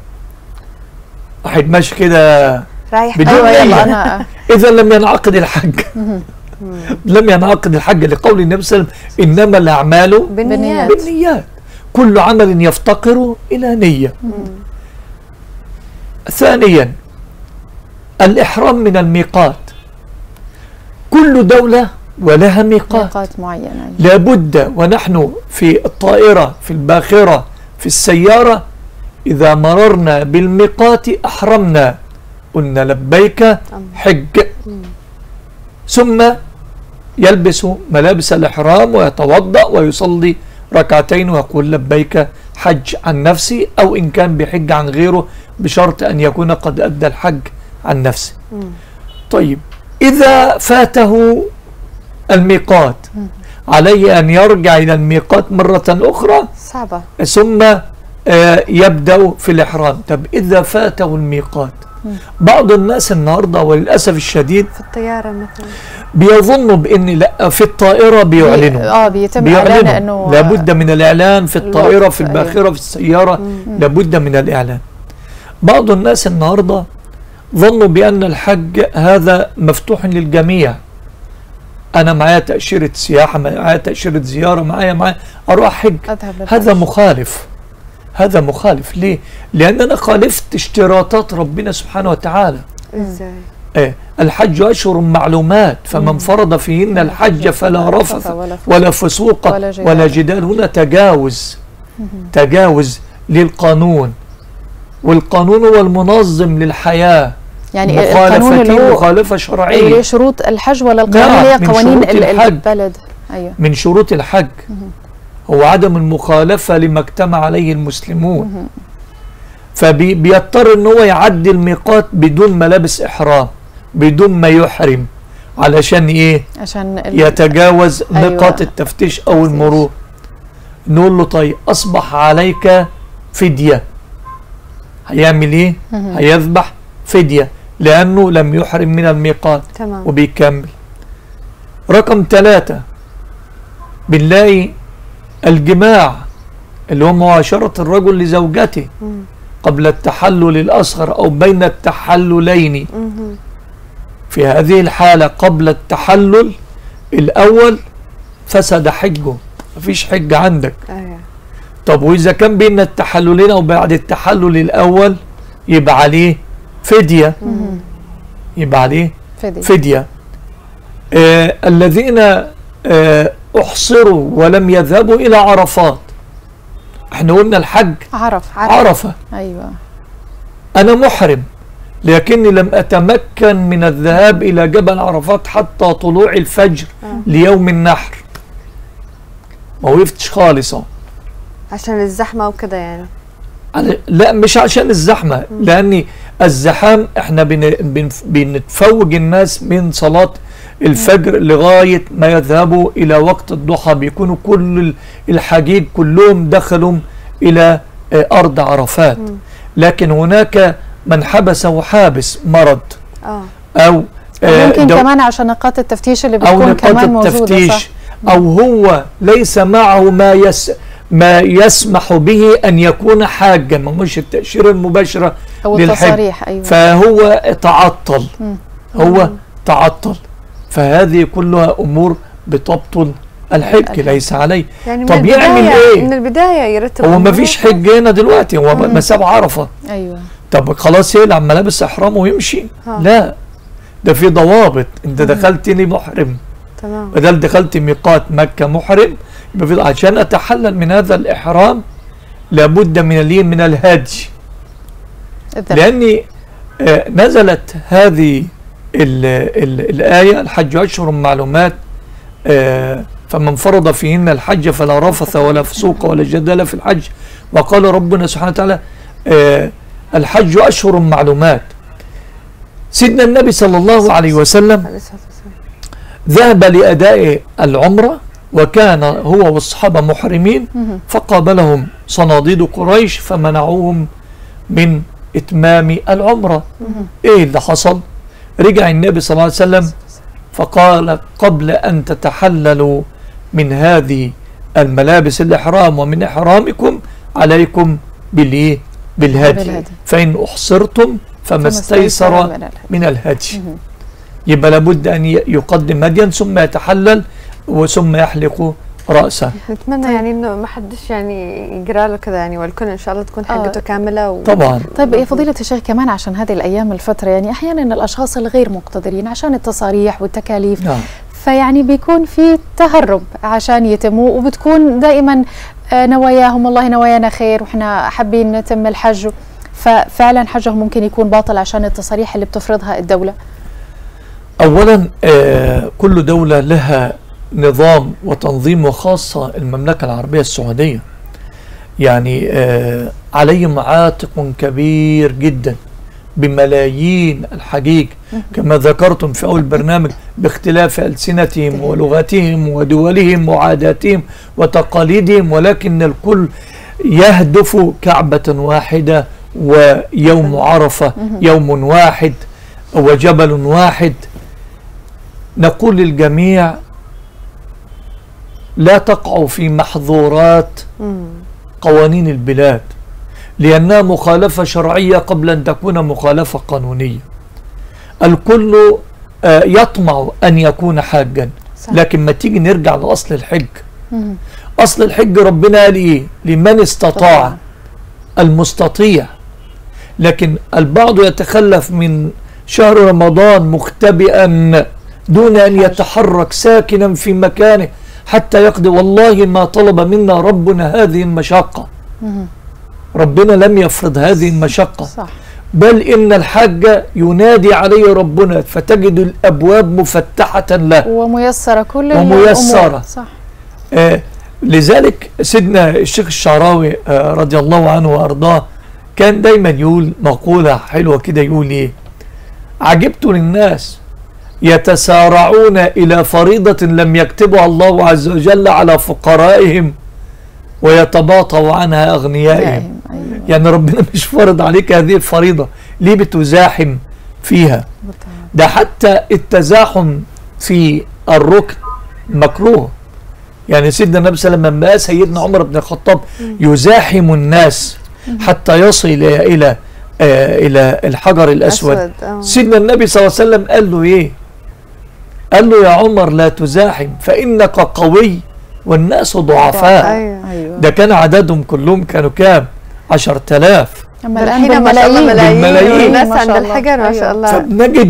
واحد ماشي كده بدون نية، إذا لم ينعقد الحج. لم ينعقد الحج، لقول النبي صلى الله عليه وسلم: إنما الأعمال بالنيات. كل عمل يفتقر إلى نية. ثانيا الإحرام من الميقات. كل دولة ولها ميقات معين، لابد، ونحن في الطائرة، في الباخرة، في السيارة، إذا مررنا بالميقات أحرمنا، قلنا لبيك حج. ثم يلبس ملابس الإحرام ويتوضأ ويصلي ركعتين ويقول لبيك حج عن نفسي، أو إن كان بحج عن غيره، بشرط أن يكون قد أدى الحج عن نفسه. طيب إذا فاته الميقات عليه أن يرجع إلى الميقات مرة أخرى صعبة، ثم يبدأ في الإحرام. طب إذا فاته الميقات، بعض الناس النهاردة وللأسف الشديد في الطيارة مثلا بيظنوا بأن لا، في الطائرة بيعلنوا بيتم إعلان أنه لابد من الإعلان في الطائرة، في الباخرة، في السيارة لابد من الإعلان. بعض الناس النهاردة ظنوا بأن الحج هذا مفتوح للجميع. أنا معايا تأشيرة سياحة، معايا تأشيرة زيارة، معايا أروح حج. هذا مخالف، هذا مخالف. ليه؟ لأن أنا خالفت اشتراطات ربنا سبحانه وتعالى. ازاي؟ الحج أشهر معلومات، فمن فرض فيهن الحج فلا رفث ولا فسوق ولا جدال. هنا تجاوز للقانون، والقانون هو المنظم للحياة. يعني القانون اللي هو مخالفة شرعية اللي شروط الحج ولا القانون اللي هي قوانين البلد؟ أيوة. من شروط الحج هو عدم المخالفة لما اجتمع عليه المسلمون. فبيضطر ان هو يعدي الميقات بدون ملابس احرام، بدون ما يحرم، علشان ايه؟ عشان يتجاوز نقاط التفتيش او المرور. نقول له طيب اصبح عليك فدية. هيعمل ايه؟ هيذبح فدية لانه لم يحرم من الميقات. تمام. وبيكمل. رقم 3 بنلاقي الجماع اللي هو معاشرة الرجل لزوجته قبل التحلل الأصغر أو بين التحللين. في هذه الحالة قبل التحلل الأول فسد حجه، مفيش حج عندك. طب وإذا كان بين التحللين أو بعد التحلل الأول يبقى عليه فدية. يبقى عليه فدية. الذين احصروا ولم يذهبوا الى عرفات. احنا قلنا الحج عرفة. ايوه. انا محرم لكني لم اتمكن من الذهاب الى جبل عرفات حتى طلوع الفجر ليوم النحر. ما وقفتش خالص عشان الزحمة وكده يعني. لا مش عشان الزحمة، لان الزحام احنا بنتفوج الناس من صلاة الفجر لغاية ما يذهبوا إلى وقت الضحى، بيكونوا كل الحجيج كلهم دخلوا إلى أرض عرفات. لكن هناك من حبس وحابس مرض أو ممكن كمان عشان نقاط التفتيش اللي بتكون كمان موجودة، صح؟ أو هو ليس معه ما يسمح به أن يكون حاجا، ما مش التأشيرة المباشرة أو التصاريح. أيوة. فهو تعطل. فهذه كلها أمور بتبطل الحج، ليس عليه. يعني طب يعمل ايه؟ من البداية يرتب. هو ما فيش حج هنا دلوقتي، هو مساب عرفة. ايوه. طب خلاص يقلع ملابس احرامه ويمشي؟ لا، ده في ضوابط. انت دخلتني محرم، تمام، بدل دخلت ميقات مكة محرم، يبقى في عشان اتحلل من هذا الاحرام لابد من الهدي. لاني نزلت هذه الآية الحج أشهر معلومات، فمن فرض فيهن الحج فلا رفث ولا فسوق ولا جدال في الحج. وقال ربنا سبحانه وتعالى الحج أشهر معلومات. سيدنا النبي صلى الله عليه وسلم ذهب لأداء العمرة وكان هو والصحابة محرمين، فقابلهم صناديد قريش فمنعوهم من إتمام العمرة. إيه اللي حصل؟ رجع النبي صلى الله عليه وسلم فقال قبل أن تتحللوا من هذه الملابس الإحرام ومن إحرامكم عليكم بالهدي، فإن أحصرتم فما استيسر من الهدي. يبقى لابد أن يقدم هديا ثم يتحلل وثم يحلق رأسه. نتمنى يعني انه ما حدش يعني يقرا له كذا يعني، والكل ان شاء الله تكون حقته كامله طبعا. طيب يا فضيلة الشيخ، كمان عشان هذه الايام الفتره يعني احيانا الاشخاص الغير مقتدرين عشان التصاريح والتكاليف، فيعني بيكون في تهرب عشان يتموا، وبتكون دائما نواياهم والله نوايانا خير واحنا حابين نتم الحج، ففعلا حجهم ممكن يكون باطل عشان التصاريح اللي بتفرضها الدوله. اولا كل دوله لها نظام وتنظيم، وخاصة المملكة العربية السعودية يعني عليهم عاتق كبير جدا بملايين الحجيج كما ذكرتم في أول برنامج، باختلاف ألسنتهم ولغتهم ودولهم وعاداتهم وتقاليدهم، ولكن الكل يهدف كعبة واحدة ويوم عرفة يوم واحد وجبل واحد. نقول للجميع لا تقعوا في محظورات قوانين البلاد، لأنها مخالفة شرعية قبل أن تكون مخالفة قانونية. الكل يطمع أن يكون حاجا، لكن ما تيجي نرجع لأصل الحج. أصل الحج ربنا قال إيه؟ لمن استطاع المستطيع، لكن البعض يتخلف من شهر رمضان مختبئا دون أن يتحرك ساكنا في مكانه حتى يقضي. والله ما طلب منا ربنا هذه المشقة، ربنا لم يفرض هذه المشقة، صح. بل إن الحاج ينادي عليه ربنا فتجد الأبواب مفتحة له وميسرة كل وميسرة. صح. لذلك سيدنا الشيخ الشعراوي رضي الله عنه وأرضاه كان دايما يقول مقولة حلوة كده، يقول إيه؟ عجبت للناس يتسارعون إلى فريضة لم يكتبها الله عز وجل على فقرائهم ويتباطوا عنها أغنيائهم. أيوة. يعني ربنا مش فرض عليك هذه الفريضة، ليه بتزاحم فيها؟ ده حتى التزاحم في الركن مكروه. يعني سيدنا النبي صلى الله عليه وسلم لما سيدنا عمر بن الخطاب يزاحم الناس حتى يصل إلى الحجر الأسود، سيدنا النبي صلى الله عليه وسلم قال له إيه؟ قال له يا عمر لا تزاحم فإنك قوي والناس ضعفاء. أيوة. ده كان عددهم كلهم كانوا كام؟ 10,000. أما الآن بالملايين الناس عند الحجر ما شاء الله. فنجد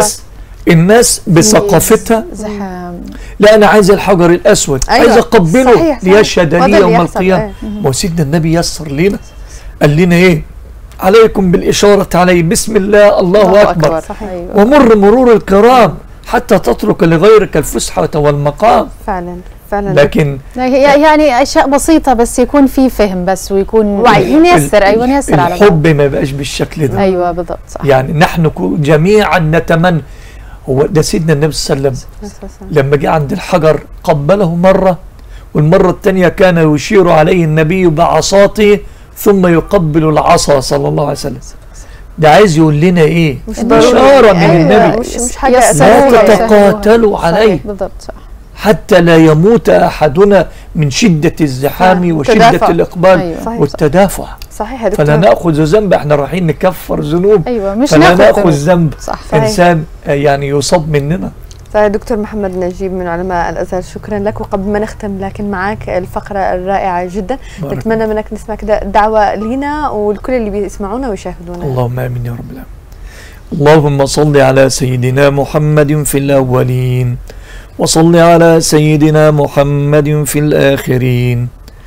الناس بثقافتها زحام. لا أنا عايز الحجر الأسود، أيوة. عايز أقبله صحيح. ليشهد لي يوم القيامة. وسيدنا النبي يسر لنا، قال لنا إيه؟ عليكم بالإشارة عليه بسم الله الله أكبر. أيوة. ومر مرور الكرام حتى تترك لغيرك الفسحة والمقام. فعلا. لكن يعني أشياء بسيطة بس يكون في فهم بس ويكون وعي ينيسر. أيوة ينيسر على الحب ما يبقاش بالشكل ده. أيوة بالضبط صح. يعني نحن جميعا نتمنى. هو ده سيدنا النبي صلى الله عليه وسلم لما جاء عند الحجر قبله مرة، والمرة الثانية كان يشير عليه النبي بعصاته ثم يقبل العصا صلى الله عليه وسلم. ده عايز يقول لنا ايه؟ إشارة من النبي مش حاجة لا تتقاتلوا عليه بالضبط صح. حتى لا يموت أحدنا من شدة الزحام وشدة الإقبال. أيوة. والتدافع. صحيح يا دكتور. فلا نأخذ ذنب، احنا رايحين نكفر ذنوب. أيوة مش فلا نأخذ ذنب إنسان يعني يصاب مننا. طيب دكتور محمد نجيب من علماء الأزهر، شكرا لك. وقبل ما نختم لكن معك الفقرة الرائعة جدا، نتمنى منك نسمع كده دعوة لينا ولكل اللي بيسمعونا ويشاهدونا. اللهم آمين يا رب العالمين. اللهم صل على سيدنا محمد في الأولين وصل على سيدنا محمد في الآخرين.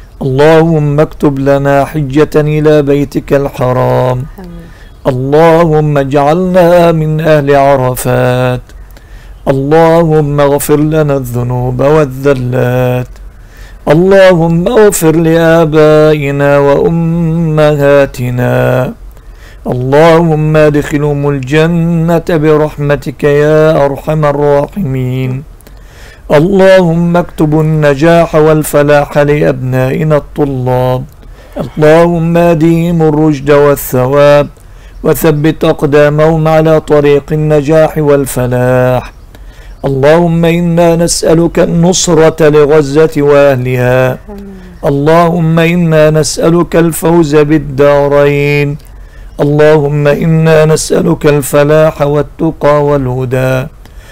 اللهم اكتب لنا حجة إلى بيتك الحرام. اللهم اجعلنا من أهل عرفات. اللهم اغفر لنا الذنوب والذلات. اللهم اغفر لآبائنا وأمهاتنا. اللهم ادخلهم الجنة برحمتك يا أرحم الراحمين. اللهم اكتب النجاح والفلاح لأبنائنا الطلاب. اللهم اهدهم الرشد والثواب وثبت أقدامهم على طريق النجاح والفلاح. اللهم إنا نسألك النصرة لغزة وأهلها. اللهم إنا نسألك الفوز بالدارين. اللهم إنا نسألك الفلاح والتقى والهدى.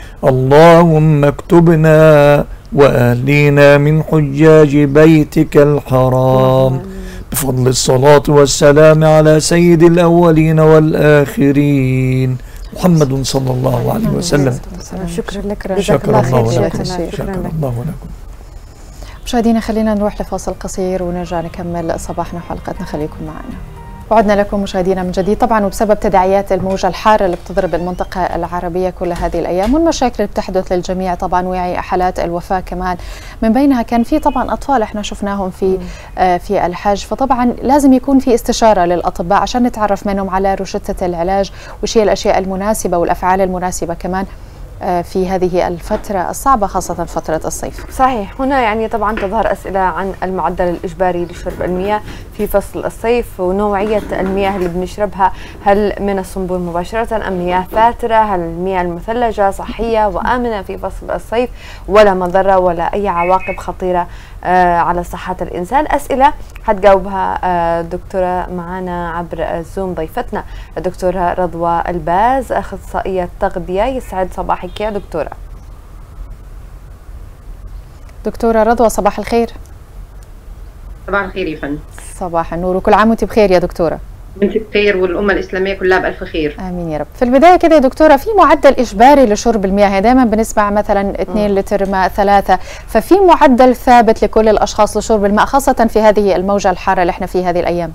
اللهم اكتبنا وأهلينا من حجاج بيتك الحرام بفضل الصلاة والسلام على سيد الأولين والآخرين محمد صلى الله عليه وسلم. شكرا لك. شكرا الله لكم. شكرا الله لكم. مشاهدينا خلينا نروح لفاصل قصير ونرجع نكمل صباحنا وحلقتنا، خليكم معنا. وعدنا لكم مشاهدينا من جديد، طبعا وبسبب تداعيات الموجة الحارة اللي بتضرب المنطقة العربية كل هذه الأيام والمشاكل اللي بتحدث للجميع طبعا، وعي حالات الوفاة كمان من بينها كان في طبعا أطفال احنا شفناهم في الحج، فطبعا لازم يكون في استشارة للأطباء عشان نتعرف منهم على روشتة العلاج وش هي الأشياء المناسبة والأفعال المناسبة كمان في هذه الفترة الصعبة خاصة فترة الصيف. صحيح. هنا يعني طبعا تظهر أسئلة عن المعدل الإجباري لشرب المياه في فصل الصيف ونوعية المياه اللي بنشربها، هل من الصنبور مباشرة أم مياه فاترة؟ هل المياه المثلجة صحية وآمنة في فصل الصيف ولا مضرة ولا أي عواقب خطيرة على صحة الإنسان؟ أسئلة هتجاوبها دكتورة معنا عبر الزوم، ضيفتنا الدكتورة رضوى الباز أخصائية تغذية. يسعد صباحك يا دكتورة. دكتورة رضوى صباح الخير. صباح الخير يا فندم. صباح النور وكل عام وانت بخير يا دكتوره. وانت بخير والامه الاسلاميه كلها بالف خير. امين يا رب. في البدايه كده يا دكتوره، في معدل اجباري لشرب المياه؟ دائما بنسمع مثلا 2 لتر ماء 3، ففي معدل ثابت لكل الاشخاص لشرب الماء خاصه في هذه الموجه الحاره اللي احنا فيها هذه الايام؟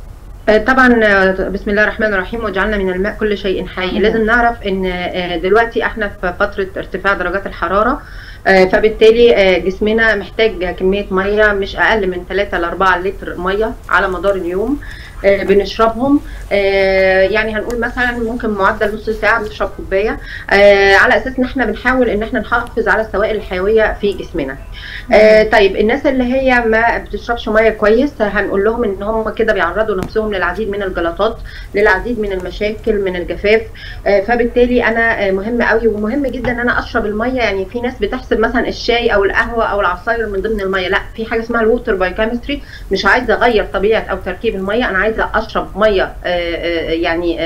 طبعا بسم الله الرحمن الرحيم، وجعلنا من الماء كل شيء حي. لازم نعرف ان دلوقتي احنا في فتره ارتفاع درجات الحراره، فبالتالي جسمنا محتاج كميه ميه مش اقل من 3 ل 4 لتر ميه على مدار اليوم بنشربهم. يعني هنقول مثلا ممكن معدل نص ساعه بنشرب كوبايه، على اساس ان احنا بنحاول ان احنا نحافظ على السوائل الحيويه في جسمنا. طيب الناس اللي هي ما بتشربش ميه كويس، هنقول لهم ان هم كده بيعرضوا نفسهم للعديد من الجلطات، للعديد من المشاكل، من الجفاف. فبالتالي انا مهم قوي ومهم جدا ان انا اشرب الميه. يعني في ناس بتحسب مثلا الشاي او القهوه او العصاير من ضمن الميه، لا، في حاجه اسمها الووتر بايوكيمستري. مش عايزه اغير طبيعه او تركيب الميه، انا عايزه اشرب ميه يعني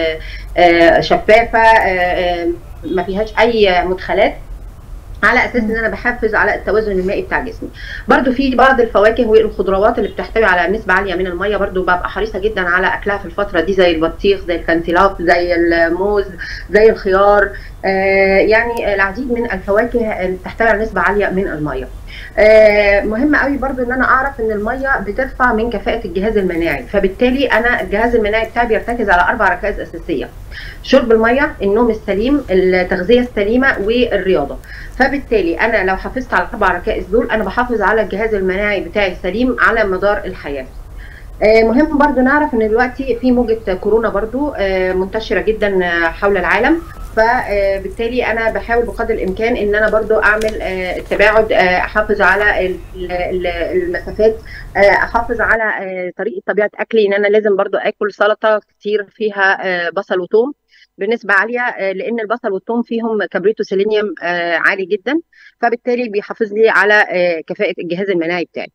شفافه ما فيهاش اي مدخلات، على اساس ان انا بحافظ على التوازن المائي بتاع جسمي. برده في بعض الفواكه والخضروات اللي بتحتوي على نسبه عاليه من الميه، برده ببقى حريصه جدا على اكلها في الفتره دي، زي البطيخ، زي الكانتيلوب، زي الموز، زي الخيار. يعني العديد من الفواكه اللي بتحتوي على نسبه عاليه من الميه. مهم قوي برضو ان انا اعرف ان الميه بترفع من كفاءه الجهاز المناعي، فبالتالي انا الجهاز المناعي بتاعي بيرتكز على 4 ركائز اساسيه: شرب الميه، النوم السليم، التغذيه السليمه، والرياضه. فبالتالي انا لو حافظت على 4 ركائز دول، انا بحافظ على الجهاز المناعي بتاعي سليم على مدار الحياه. مهم برضو نعرف ان دلوقتي في موجة كورونا برضو منتشرة جدا حول العالم، فبالتالي انا بحاول بقدر الامكان ان انا برضو اعمل التباعد، احافظ على المسافات، احافظ على طريقة طبيعة اكلي، ان انا لازم برضو اكل سلطة كتير فيها بصل وثوم بنسبة عالية، لان البصل والثوم فيهم كبريتو سيلينيوم عالي جدا، فبالتالي بيحافظ لي على كفاءة الجهاز المناعي بتاعي.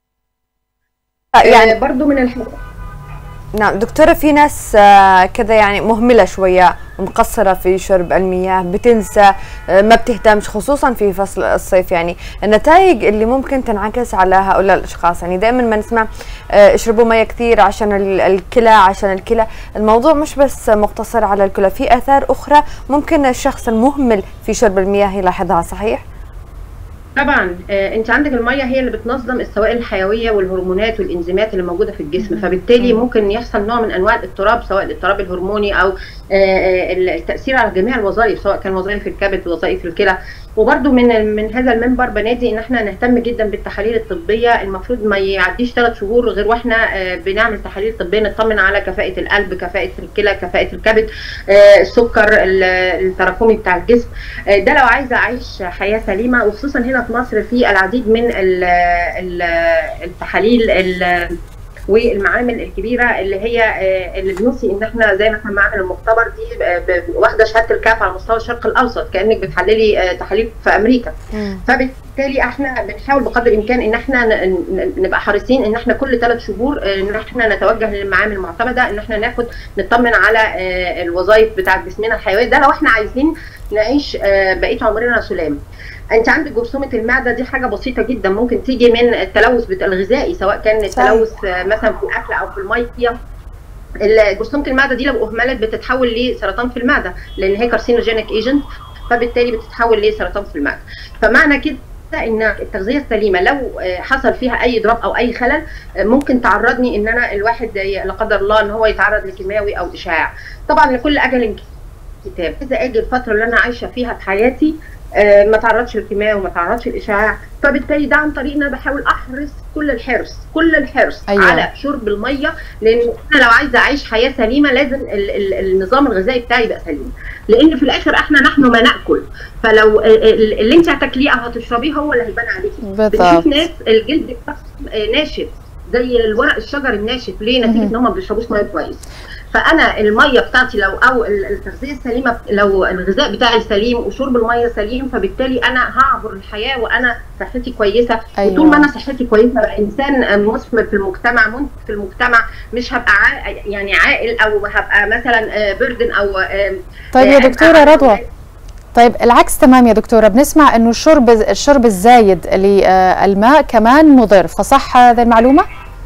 يعني برضو من الحاجات. نعم دكتورة، في ناس كذا يعني مهملة شوية ومقصرة في شرب المياه، بتنسى، ما بتهتمش، خصوصا في فصل الصيف. يعني النتائج اللي ممكن تنعكس على هؤلاء الأشخاص، يعني دائما ما نسمع اشربوا مياه كثير عشان الكلى، عشان الكلى. الموضوع مش بس مقتصر على الكلى، في آثار أخرى ممكن الشخص المهمل في شرب المياه يلاحظها، صحيح؟ طبعا انت عندك الميه هي اللي بتنظم السوائل الحيويه والهرمونات والانزيمات اللي موجوده في الجسم، فبالتالي ممكن يحصل نوع من انواع الاضطراب، سواء الاضطراب الهرموني او التاثير على جميع الوظائف، سواء كان وظائف الكبد ووظائف الكلى. وبرده من هذا المنبر بنادي ان احنا نهتم جدا بالتحاليل الطبيه. المفروض ما يعديش 3 شهور غير واحنا بنعمل تحاليل طبيه نطمن على كفاءه القلب، كفاءه الكلى، كفاءه الكبد، السكر التراكمي بتاع الجسم. ده لو عايزه اعيش حياه سليمه. وخصوصا هنا في مصر في العديد من التحاليل والمعامل الكبيره اللي بنوصي ان احنا زي مثلا معمل المختبر دي واخده شهاده الكاف على مستوى الشرق الاوسط، كانك بتحللي تحاليل في امريكا. فبالتالي احنا بنحاول بقدر الامكان ان احنا نبقى حريصين ان احنا كل 3 شهور ان احنا نتوجه للمعامل المعتمده، ان احنا نطمن على الوظائف بتاعه جسمنا الحيويه. ده لو احنا عايزين نعيش بقيه عمرنا سلام. انت عندك جرثومه المعده، دي حاجه بسيطه جدا ممكن تيجي من التلوث الغذائي، سواء كان التلوث مثلا في الاكل او في الميه. جرثومه المعده دي لو اهملت بتتحول لسرطان في المعده، لان هي كارسينوجينيك ايجنت، فبالتالي بتتحول لسرطان في المعده. فمعنى كده ان التغذيه السليمه لو حصل فيها اي اضراب او اي خلل، ممكن تعرضني ان انا الواحد لا قدر الله ان هو يتعرض لكيماوي او اشعاع. طبعا لكل اجل كتاب، اذا اجي الفتره اللي انا عايشه فيها في حياتي ما تعرضش للكيماوي وما تعرضش للاشعاع، فبالتالي ده عن طريق ان انا بحاول احرص كل الحرص أيوة. على شرب الميه، لان انا لو عايزه اعيش حياه سليمه لازم النظام الغذائي بتاعي يبقى سليم، لان في الاخر نحن ما ناكل. فلو اللي انت هتاكليه او هتشربيه هو اللي هيبان عليكي. بنشوف ناس الجلد ناشف زي الورق الشجر الناشف، ليه؟ نتيجه ان هم ما بيشربوش ميه كويس. فانا الميه بتاعتي او التغذيه السليمه، لو الغذاء بتاعي سليم وشرب الميه سليم، فبالتالي انا هعبر الحياه وانا صحتي كويسه. أيوة. وطول ما انا صحتي كويسه انسان مثمر في المجتمع، منتج في المجتمع، مش هبقى يعني عائل او هبقى مثلا بردن او طيب يا دكتوره رضوى، طيب العكس تمام يا دكتوره، بنسمع انه الشرب الزايد للماء كمان مضر، فصح هذه المعلومه؟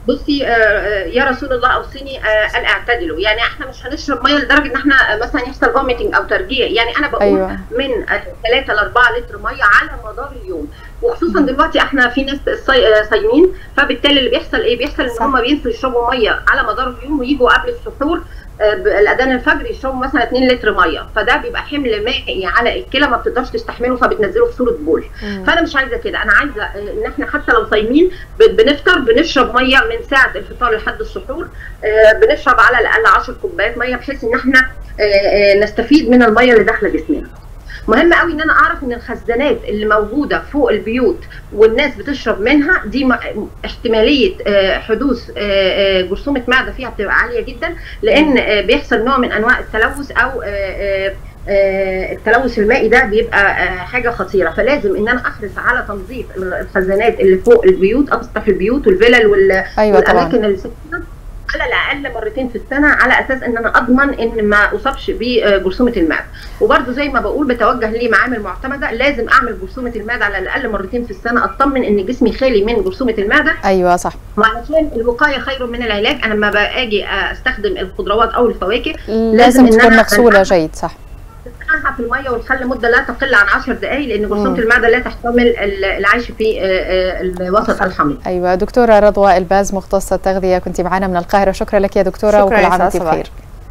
بصي يا رسول الله اوصيني ان اعتدلوا، يعني احنا مش هنشرب ميه لدرجه ان احنا مثلا يحصل فوميتنج او ترجيع، يعني انا بقول أيوة. من 3 ل 4 لتر ميه على مدار اليوم، وخصوصا دلوقتي احنا في ناس صايمين، فبالتالي اللي بيحصل ايه؟ بيحصل ان هم بينسوا يشربوا ميه على مدار اليوم، ويجوا قبل السحور الاذان الفجر يشربوا مثلا 2 لتر ميه، فده بيبقى حمل مائي على الكلى ما بتقدرش تستحمله، فبتنزله في صوره بول. فانا مش عايزه كده، انا عايزه ان احنا حتى لو صايمين بنفطر بنشرب ميه من ساعه الفطار لحد السحور، بنشرب على الاقل 10 كوبايات ميه، بحيث ان احنا نستفيد من الميه اللي داخله جسمنا. مهم قوي ان انا اعرف ان الخزانات اللي موجوده فوق البيوت والناس بتشرب منها دي احتماليه حدوث جرثومه معده فيها بتبقى عاليه جدا، لان بيحصل نوع من انواع التلوث او التلوث المائي، ده بيبقى حاجه خطيره، فلازم ان انا احرص على تنظيف الخزانات اللي فوق البيوت، اسطح البيوت والفلل والاماكن اللي سكنت على الاقل مرتين في السنه، على اساس ان انا اضمن ان ما اصابش بجرثومه المعده. وبرده زي ما بقول بتوجه لي معامل معتمده، لازم اعمل جرثومه المعده على الاقل مرتين في السنه، اطمن ان جسمي خالي من جرثومه المعده. ايوه صح. وعلشان الوقايه خير من العلاج، انا لما باجي استخدم الخضروات او الفواكه لازم تكون مغسوله جيد. صح. في الميه والخل مده لا تقل عن 10 دقائق، لان جرثومه المعده لا تحتمل العيش في الوسط الحميد. ايوه. دكتوره رضوى الباز مختصه تغذيه، كنت معنا من القاهره، شكرا لك يا دكتوره، وكل عام وانت بخير.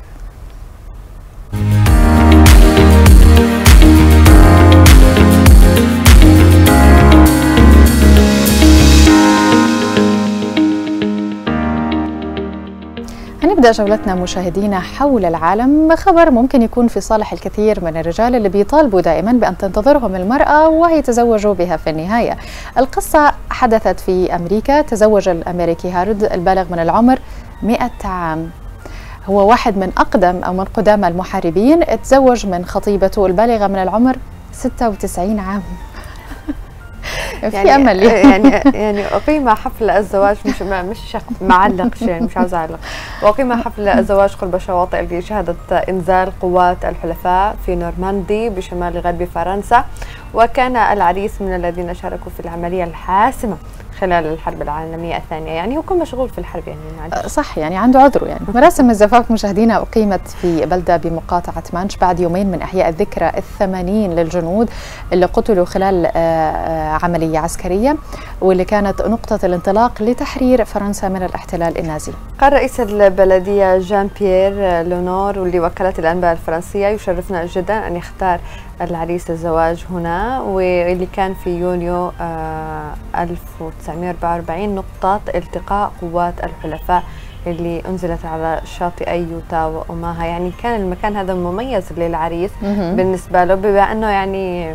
هنبدأ جولتنا مشاهدينا حول العالم، خبر ممكن يكون في صالح الكثير من الرجال اللي بيطالبوا دائما بأن تنتظرهم المرأة ويتزوجوا بها في النهاية. القصة حدثت في أمريكا. تزوج الأمريكي هارد البالغ من العمر 100 عام، هو واحد من أقدم أو من قدامى المحاربين، تزوج من خطيبته البالغة من العمر 96 عام. في يعني امل يعني اقيم حفل الزواج مش معلق شيء، مش عاوز اعلق. واقيم حفل الزواج قرب الشواطئ اللي شهدت انزال قوات الحلفاء في نورماندي بشمال غرب فرنسا، وكان العريس من الذين شاركوا في العمليه الحاسمه خلال الحرب العالمية الثانية، يعني هو كان مشغول في الحرب يعني صح، يعني عنده عذره. يعني مراسم الزفاف مشاهدينا أقيمت في بلدة بمقاطعة مانش بعد يومين من إحياء الذكرى 80 للجنود اللي قتلوا خلال عملية عسكرية، واللي كانت نقطة الانطلاق لتحرير فرنسا من الاحتلال النازي. قال رئيس البلدية جان بيير لونور لوكالة الأنباء الفرنسية: يشرفنا جدا أن يختار العريس الزواج هنا، واللي كان في يونيو 1944 نقطة التقاء قوات الحلفاء اللي أنزلت على شاطئي يوتا وأوماها. يعني كان المكان هذا مميز للعريس بالنسبة له، بما أنه يعني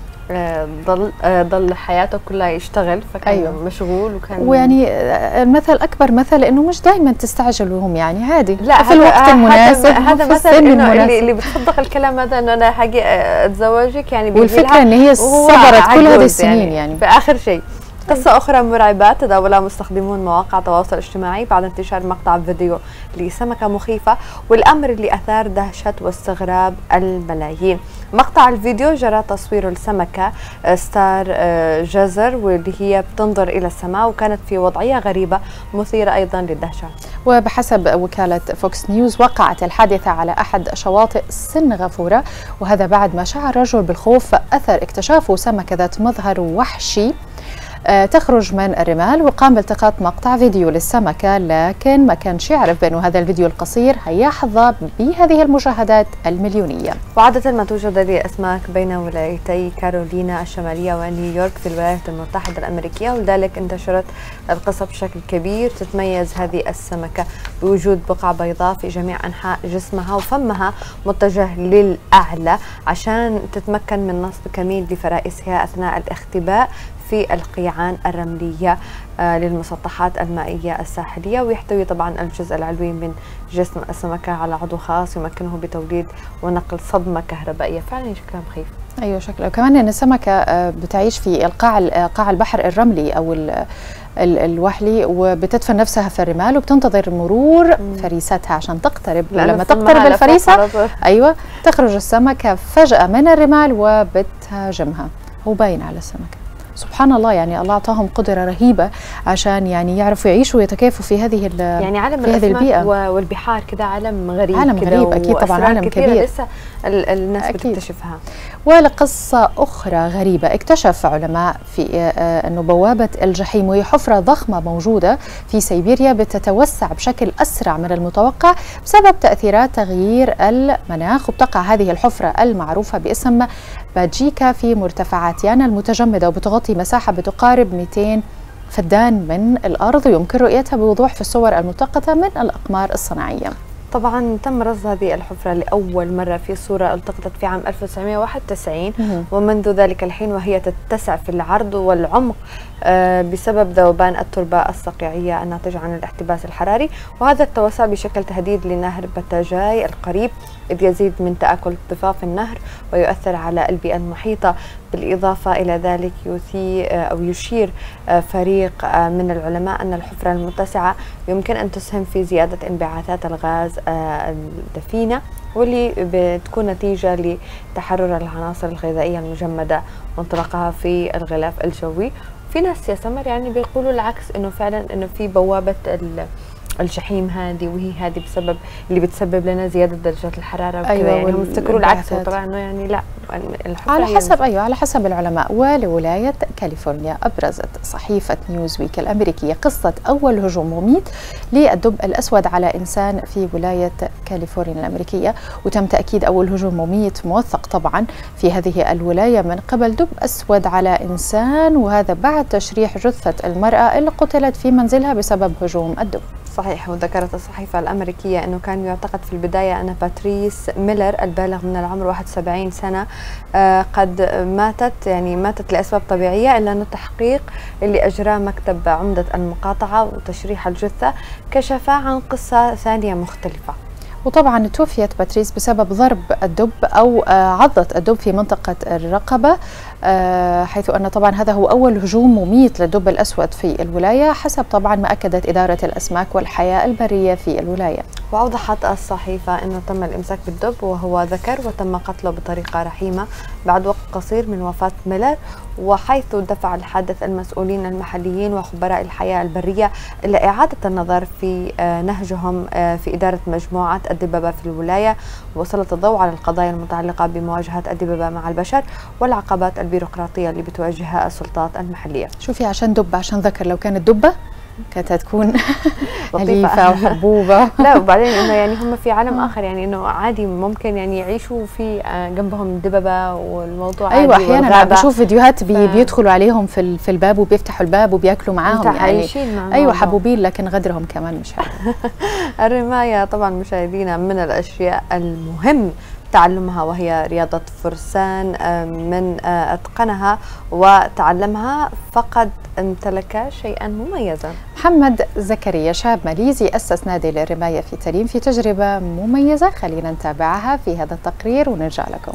ضل حياته كلها يشتغل، فكان مشغول ويعني المثل أكبر مثل إنه مش دائما تستعجلوهم، يعني عادي لا في الوقت المناسب. هذا مثل إنه اللي بتصدق الكلام هذا إنه أنا حاجي أتزوجك، يعني والفكرة إن هي صبرت كل هذه السنين يعني في آخر شيء. قصة أخرى مرعبة تداولها مستخدمون مواقع التواصل الاجتماعي بعد انتشار مقطع فيديو لسمكة مخيفة، والأمر اللي أثار دهشة واستغراب الملايين. مقطع الفيديو جرى تصوير السمكة ستار جزر، واللي هي بتنظر إلى السماء، وكانت في وضعية غريبة مثيرة أيضا للدهشة. وبحسب وكالة فوكس نيوز وقعت الحادثة على أحد شواطئ سنغافورة، وهذا بعد ما شعر رجل بالخوف أثر اكتشافه سمكة ذات مظهر وحشي تخرج من الرمال، وقام بالتقاط مقطع فيديو للسمكة، لكن ما كانش يعرف بأنه هذا الفيديو القصير هيحظى بهذه المشاهدات المليونية. وعادة ما توجد هذه الأسماك بين ولايتي كارولينا الشمالية ونيويورك في الولايات المتحدة الأمريكية، ولذلك انتشرت القصة بشكل كبير. تتميز هذه السمكة بوجود بقع بيضاء في جميع أنحاء جسمها، وفمها متجه للأعلى عشان تتمكن من نصب كمين لفرائسها أثناء الاختباء في القيعان الرملية للمسطحات المائية الساحلية. ويحتوي طبعا الجزء العلوي من جسم السمكة على عضو خاص يمكنه بتوليد ونقل صدمة كهربائية. فعلا شكلها مخيف. ايوه شكله. وكمان ان السمكة بتعيش في قاع البحر الرملي او الوحلي، وبتدفن نفسها في الرمال، وبتنتظر مرور فريستها عشان تقترب، ولما تقترب الفريسة تخرج السمكة فجأة من الرمال وبتهاجمها، وباين على السمكة. سبحان الله، يعني الله أعطاهم قدرة رهيبة عشان يعني يعرفوا يعيشوا ويتكيفوا في هذه يعني عالم الأسماك والبحار كذا عالم غريب، عالم غريب أكيد طبعا، عالم كبير لسه الناس بتكتشفها. ولقصة أخرى غريبة، اكتشف علماء في أنه بوابة الجحيم، وهي حفرة ضخمة موجودة في سيبيريا بتتوسع بشكل أسرع من المتوقع بسبب تأثيرات تغيير المناخ، وبتقع هذه الحفرة المعروفة باسم باجيكا في مرتفعات يانا المتجمدة، وبتغطي مساحة بتقارب 200 فدان من الأرض، ويمكن رؤيتها بوضوح في الصور الملتقطة من الأقمار الصناعية. طبعا تم رصد هذه الحفرة لأول مرة في صورة التقطت في عام 1991، ومنذ ذلك الحين وهي تتسع في العرض والعمق بسبب ذوبان التربة الصقيعية الناتجة عن الاحتباس الحراري، وهذا التوسع بشكل تهديد لنهر بتاجاي القريب، إذ يزيد من تآكل ضفاف النهر ويؤثر على البيئة المحيطة. بالإضافة إلى ذلك يشير فريق من العلماء أن الحفرة المتسعة يمكن أن تسهم في زيادة انبعاثات الغاز الدفينة، واللي بتكون نتيجة لتحرر العناصر الغذائية المجمدة وانطلاقها في الغلاف الجوي. في ناس يا سمر يعني بيقولوا العكس، انه فعلا انه في بوابة الجحيم هذه، وهي هذه بسبب اللي بتسبب لنا زيادة درجات الحرارة وكذا. أيوة، يعني هم يفتكروا العكس، وطبعا انه يعني لا، على حسب على حسب العلماء. ولولاية كاليفورنيا أبرزت صحيفة نيوزويك الأمريكية قصة أول هجوم مميت للدب الأسود على إنسان في ولاية كاليفورنيا الأمريكية، وتم تأكيد أول هجوم مميت موثق طبعا في هذه الولاية من قبل دب أسود على إنسان، وهذا بعد تشريح جثة المرأة اللي قتلت في منزلها بسبب هجوم الدب. صحيح. وذكرت الصحيفة الأمريكية أنه كان يعتقد في البداية أن باتريس ميلر البالغ من العمر 71 سنة قد ماتت لأسباب طبيعية، إلا أن التحقيق اللي أجراه مكتب عمدة المقاطعة وتشريح الجثة كشف عن قصة ثانية مختلفة. وطبعا توفيت باتريس بسبب ضرب الدب أو عضة الدب في منطقة الرقبة، حيث أن طبعا هذا هو أول هجوم مميت للدب الأسود في الولاية، حسب طبعا ما أكدت إدارة الأسماك والحياة البرية في الولاية. وأوضحت الصحيفة أنه تم الإمساك بالدب وهو ذكر، وتم قتله بطريقة رحيمة بعد وقت قصير من وفاة ميلر، وحيث دفع الحادث المسؤولين المحليين وخبراء الحياة البرية إلى إعادة النظر في نهجهم في إدارة مجموعة الدببة في الولاية، وسلط الضوء على القضايا المتعلقة بمواجهة الدببة مع البشر والعقبات البيروقراطية اللي بتواجهها السلطات المحلية. شوفي، عشان دب، عشان ذكر، لو كانت دبة كانت تكون أليفة وحبوبة. لا، وبعدين انه يعني هم في عالم اخر، يعني انه عادي ممكن يعني يعيشوا في جنبهم دببة والموضوع ايوه عادي. احيانا انا بشوف فيديوهات بيدخلوا عليهم في الباب وبيفتحوا الباب وبياكلوا معاهم، يعني ايوه حبوبين، لكن غدرهم كمان مش حلو. الرماية طبعا مشاهدينا من الاشياء المهم تعلمها، وهي رياضة فرسان من أتقنها وتعلمها فقد امتلك شيئا مميزا. محمد زكريا شاب ماليزي أسس نادي للرماية في تريم في تجربة مميزة، خلينا نتابعها في هذا التقرير ونرجع لكم.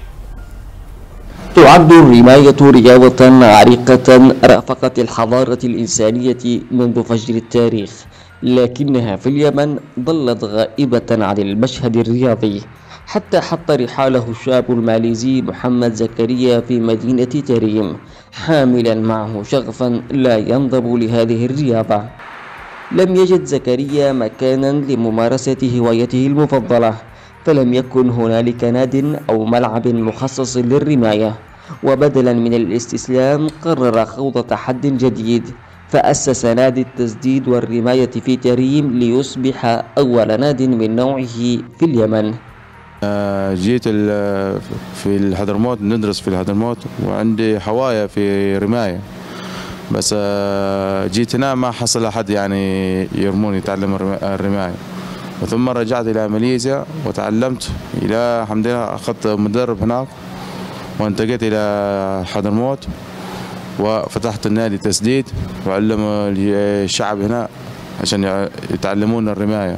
تعد الرماية رياضة عريقة رافقت الحضارة الإنسانية منذ فجر التاريخ، لكنها في اليمن ظلت غائبة عن المشهد الرياضي، حتى حط رحاله الشاب الماليزي محمد زكريا في مدينة تريم حاملا معه شغفا لا ينضب لهذه الرياضة. لم يجد زكريا مكانا لممارسة هوايته المفضلة، فلم يكن هنالك ناد أو ملعب مخصص للرماية، وبدلا من الاستسلام قرر خوض تحد جديد، فأسس نادي التسديد والرماية في تريم ليصبح أول ناد من نوعه في اليمن. جيت في الحضرموت، ندرس في الحضرموت، وعندي هواية في رماية، بس جيت هنا ما حصل أحد يعني يرموني يتعلم الرماية، وثم رجعت إلى ماليزيا وتعلمت إلى الحمد لله، أخذت مدرب هناك وانتقلت إلى حضرموت وفتحت النادي تسديد وعلم الشعب هنا عشان يتعلمون الرماية.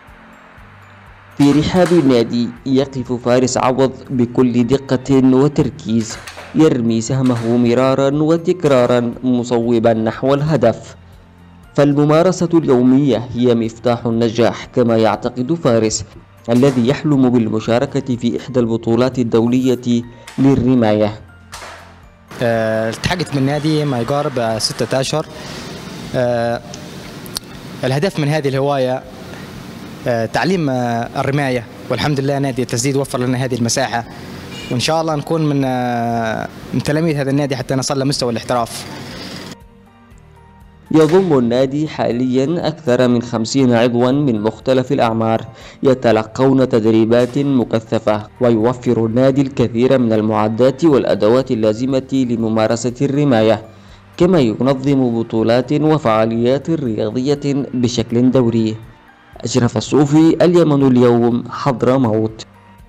في رحاب النادي يقف فارس عوض بكل دقة وتركيز، يرمي سهمه مرارا وتكرارا مصوبا نحو الهدف، فالممارسة اليومية هي مفتاح النجاح كما يعتقد فارس الذي يحلم بالمشاركة في إحدى البطولات الدولية للرماية. التحقت من نادي ما يقارب 6 أشهر. الهدف من هذه الهواية تعليم الرماية، والحمد لله نادي التسديد وفر لنا هذه المساحة، وإن شاء الله نكون من تلاميذ هذا النادي حتى نصل لمستوى الاحتراف. يضم النادي حاليا أكثر من 50 عضوا من مختلف الأعمار يتلقون تدريبات مكثفة، ويوفر النادي الكثير من المعدات والأدوات اللازمة لممارسة الرماية، كما ينظم بطولات وفعاليات رياضية بشكل دوري. أشرف الصوفي، اليمن اليوم، حضرموت.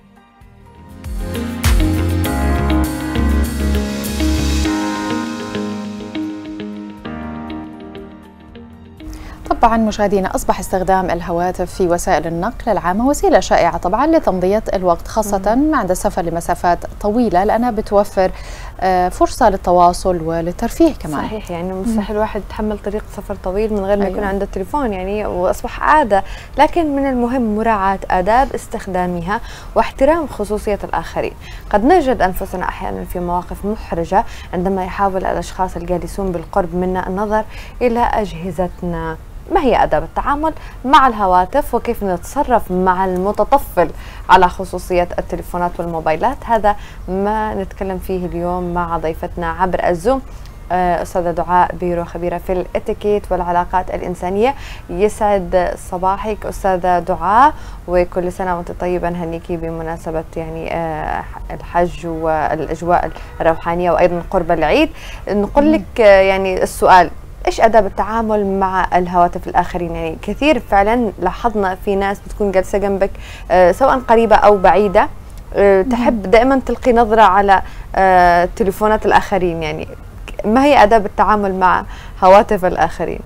طبعا مشاهدينا، أصبح استخدام الهواتف في وسائل النقل العامة وسيلة شائعة طبعا لتمضية الوقت، خاصة عند السفر لمسافات طويلة، لأنها بتوفر فرصة للتواصل وللترفيه كمان. صحيح، يعني مستحيل الواحد يتحمل طريق سفر طويل من غير ما يكون عنده التليفون يعني، وأصبح عادة، لكن من المهم مراعاة آداب استخدامها واحترام خصوصية الآخرين. قد نجد أنفسنا أحيانا في مواقف محرجة عندما يحاول الأشخاص الجالسون بالقرب منا النظر إلى أجهزتنا. ما هي آداب التعامل مع الهواتف وكيف نتصرف مع المتطفل على خصوصية التليفونات والموبايلات؟ هذا ما نتكلم فيه اليوم مع ضيفتنا عبر الزوم، أستاذة دعاء بيرو، خبيرة في الاتيكيت والعلاقات الإنسانية. يسعد صباحك أستاذة دعاء، وكل سنة وأنت طيبة. نهنيكي بمناسبة يعني الحج والأجواء الروحانية وأيضا قرب العيد. نقول لك يعني السؤال، إيش آداب التعامل مع الهواتف الآخرين؟ يعني كثير فعلا لاحظنا في ناس بتكون جالسة جنبك سواء قريبة أو بعيدة، تحب دائما تلقي نظرة على تليفونات الآخرين. يعني ما هي آداب التعامل مع هواتف الآخرين؟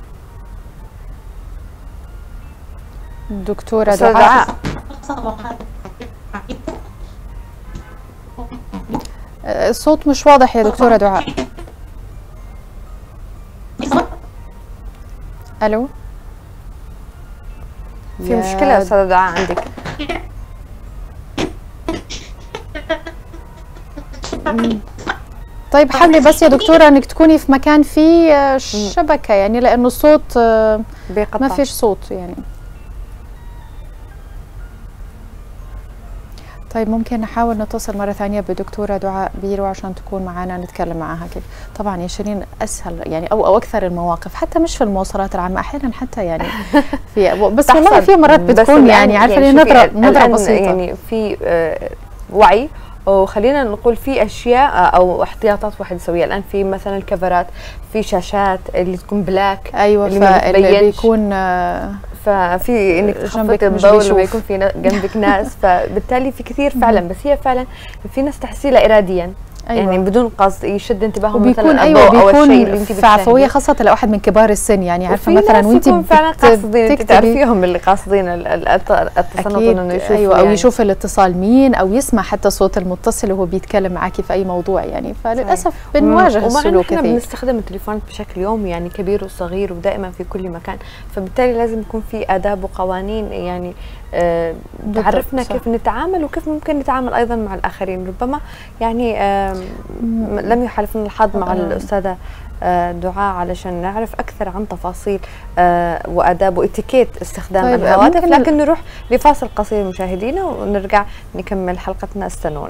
دكتورة دعاء، الصوت مش واضح يا دكتورة دعاء. الو، في مشكلة يا أستاذة دعاء عندك؟ طيب حاولي بس يا دكتورة انك تكوني في مكان فيه شبكة، يعني لانه الصوت ما فيش صوت يعني. طيب ممكن نحاول نتصل مرة ثانية بدكتورة دعاء بيرو عشان تكون معنا نتكلم معاها كيف. طبعا يا شيرين اسهل يعني او اكثر المواقف، حتى مش في المواصلات العامة، احيانا حتى يعني في بس والله في مرات بتكون يعني عارفة يعني نظرة بسيطة، يعني في وعي، وخلينا نقول في اشياء او احتياطات واحد يسويها. الان في مثلا الكفرات، في شاشات اللي تكون بلاك، ايوه، اللي بيكون ففي انك تخفض الضوء لما يكون في جنبك ناس، فبالتالي في كثير فعلا. بس هي فعلا في ناس تحسي لا اراديا، أيوة. يعني بدون قصد يشد انتباههم مثلا الضوء او الشيء اللي انت في عفويه، خاصه لو واحد من كبار السن يعني عارفه مثلا وانت فعلا قاصدين، انت تعرفيهم اللي قاصدين التصنط انه يشوف، ايوه، او يشوف الاتصال مين، او يسمع حتى صوت المتصل وهو بيتكلم معك في اي موضوع يعني. فللاسف بنواجه السلوك كثير. بنستخدم التليفون بشكل يومي يعني، كبير وصغير ودائما في كل مكان، فبالتالي لازم يكون في آداب وقوانين يعني تعرفنا كيف نتعامل وكيف ممكن نتعامل ايضا مع الاخرين. ربما يعني لم يحالفنا الحظ مع الأستاذة دعاء علشان نعرف أكثر عن تفاصيل وآداب وإتيكيت استخدام الهواتف، لكن نروح لفاصل قصير مشاهدينا ونرجع نكمل حلقتنا. استنونا.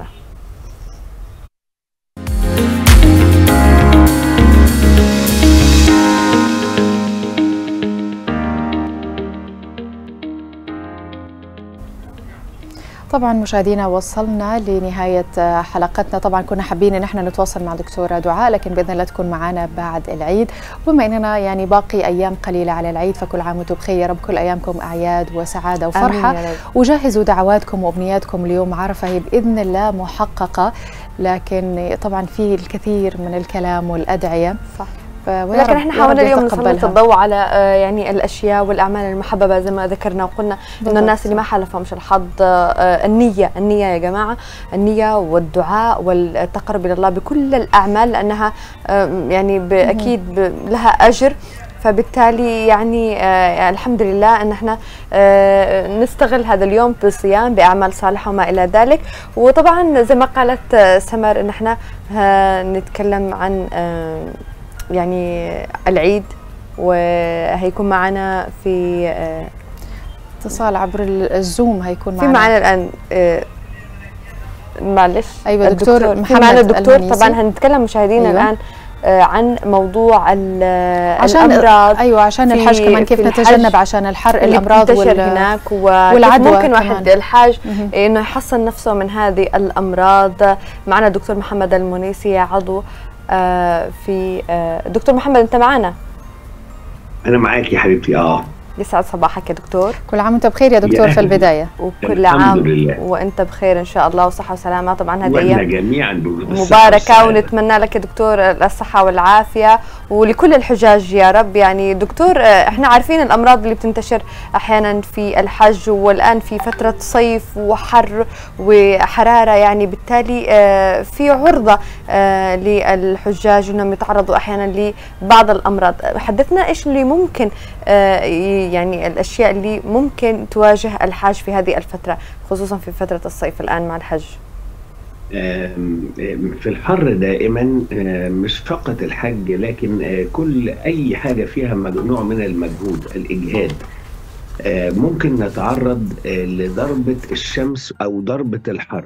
طبعا مشاهدينا، وصلنا لنهاية حلقتنا. طبعا كنا حابين ان احنا نتواصل مع دكتورة دعاء، لكن باذن الله تكون معنا بعد العيد، وبما اننا يعني باقي ايام قليلة على العيد، فكل عام وانتم بخير، يا رب كل ايامكم اعياد وسعادة وفرحة، وجهزوا دعواتكم وامنياتكم اليوم. عرفة هي باذن الله محققة، لكن طبعا في الكثير من الكلام والادعية، صح، لكن احنا حاولنا اليوم نسلط الضوء على يعني الاشياء والاعمال المحببه زي ما ذكرنا وقلنا انه الناس اللي ما حالفهمش الحظ، النيه يا جماعه، النيه والدعاء والتقرب الى الله بكل الاعمال، لانها يعني اكيد لها اجر فبالتالي يعني الحمد لله ان احنا نستغل هذا اليوم بالصيام باعمال صالحه وما الى ذلك. وطبعا زي ما قالت سمر ان احنا نتكلم عن يعني العيد، وهيكون معنا في اتصال عبر الزوم، هيكون في معنا الان معلش. ايوه دكتور محمد، في معنا الدكتور. طبعا هنتكلم مشاهدينا الان عن موضوع الامراض. ايوه عشان الحج كمان كيف نتجنب عشان الحر الامراض هناك والعدوى. ممكن واحد الحاج انه يحصن نفسه من هذه الامراض. معنا دكتور محمد المنيسي عضو في دكتور محمد انت معنا؟ انا معاك يا حبيبتي. يسعد صباحك يا دكتور. كل عام وانت بخير يا دكتور في البدايه. وكل عام وانت بخير ان شاء الله وصحه وسلامه. طبعا هذه ايام جميعا مباركه ونتمنى لك يا دكتور الصحه والعافيه ولكل الحجاج يا رب. يعني دكتور احنا عارفين الامراض اللي بتنتشر احيانا في الحج، والان في فتره صيف وحر وحراره، يعني بالتالي في عرضه للحجاج انهم يتعرضوا احيانا لبعض الامراض. حدثنا ايش اللي ممكن يعني الأشياء اللي ممكن تواجه الحاج في هذه الفترة، خصوصا في فترة الصيف الآن مع الحج. في الحر دائما مش فقط الحج، لكن كل أي حاجة فيها نوع من المجهود، الإجهاد. ممكن نتعرض لضربة الشمس أو ضربة الحر،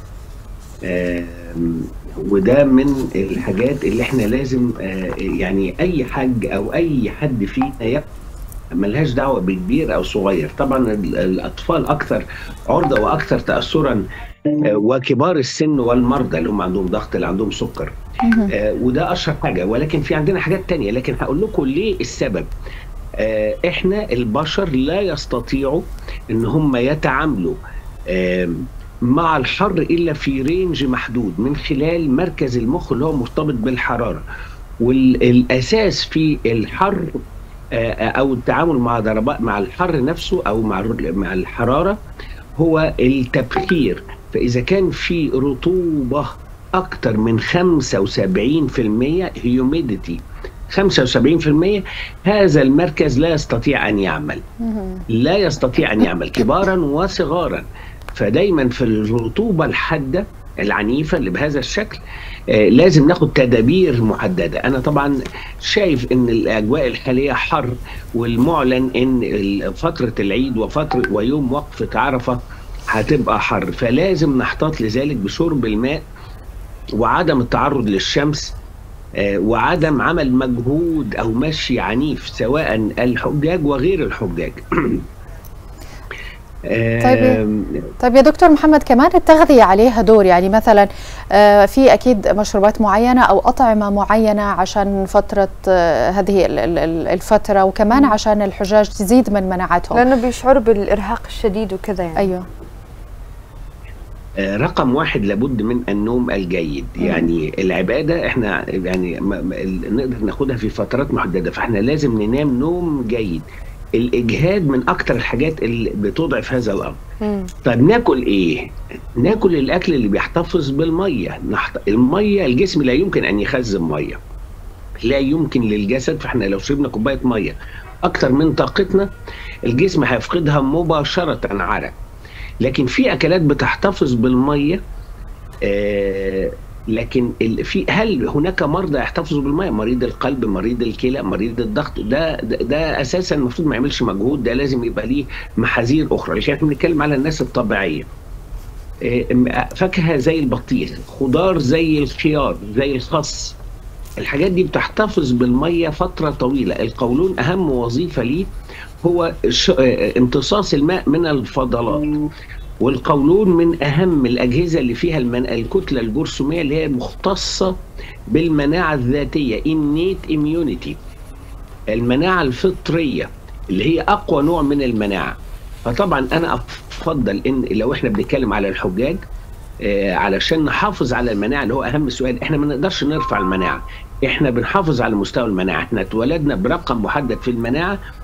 وده من الحاجات اللي احنا لازم يعني أي حج أو أي حد فينا ملهاش دعوه بكبير او صغير. طبعا الاطفال اكثر عرضه واكثر تاثرا، وكبار السن والمرضى اللي هم عندهم ضغط، اللي عندهم سكر، وده اشهر حاجه. ولكن في عندنا حاجات تانية، لكن هقول لكم ليه السبب. احنا البشر لا يستطيعوا ان هم يتعاملوا مع الحر الا في رينج محدود من خلال مركز المخ اللي هو مرتبط بالحراره. والاساس في الحر او التعامل مع الحر نفسه او مع الحراره هو التبخير. فاذا كان في رطوبه اكتر من 75% هيوميديتي 75%، هذا المركز لا يستطيع ان يعمل، لا يستطيع ان يعمل كبارا وصغارا. فدايما في الرطوبه الحاده العنيفه اللي بهذا الشكل لازم ناخد تدابير محدده. انا طبعا شايف ان الاجواء الحاليه حر، والمعلن ان فتره العيد ويوم وقفه عرفه هتبقى حر، فلازم نحتاط لذلك بشرب الماء وعدم التعرض للشمس وعدم عمل مجهود او مشي عنيف، سواء الحجاج وغير الحجاج. طيب يا دكتور محمد، كمان التغذية عليها دور، يعني مثلا في أكيد مشروبات معينة أو أطعمة معينة عشان فترة هذه الفترة، وكمان عشان الحجاج تزيد من مناعتهم، لأنه بيشعروا بالإرهاق الشديد وكذا يعني. أيوه. رقم واحد لابد من النوم الجيد. يعني العبادة احنا يعني نقدر ناخدها في فترات محددة، فاحنا لازم ننام نوم جيد. الإجهاد من أكتر الحاجات اللي بتضعف هذا الأمر. طيب ناكل إيه؟ ناكل الأكل اللي بيحتفظ بالمية. المية الجسم لا يمكن أن يخزن مية، لا يمكن للجسد. فإحنا لو شربنا كوباية مية أكتر من طاقتنا الجسم هيفقدها مباشرة عرق. لكن في أكلات بتحتفظ بالمية، لكن هل هناك مرضى يحتفظوا بالماء؟ مريض القلب، مريض الكلى، مريض الضغط، ده اساسا المفروض ما يعملش مجهود، ده لازم يبقى ليه محاذير اخرى. لكن احنا بنتكلم على الناس الطبيعيه. فاكهه زي البطيخ، خضار زي الخيار، زي الخس، الحاجات دي بتحتفظ بالميه فتره طويله. القولون اهم وظيفه ليه هو امتصاص الماء من الفضلات، والقولون من أهم الأجهزة اللي فيها الكتلة الجرثومية اللي هي مختصة بالمناعة الذاتية، innate immunity، المناعة الفطرية اللي هي أقوى نوع من المناعة. فطبعا أنا أفضل إن لو إحنا بنتكلم على الحجاج علشان نحافظ على المناعة اللي هو أهم سؤال، إحنا ما نقدرش نرفع المناعة، إحنا بنحافظ على مستوى المناعة. إحنا اتولدنا برقم محدد في المناعة،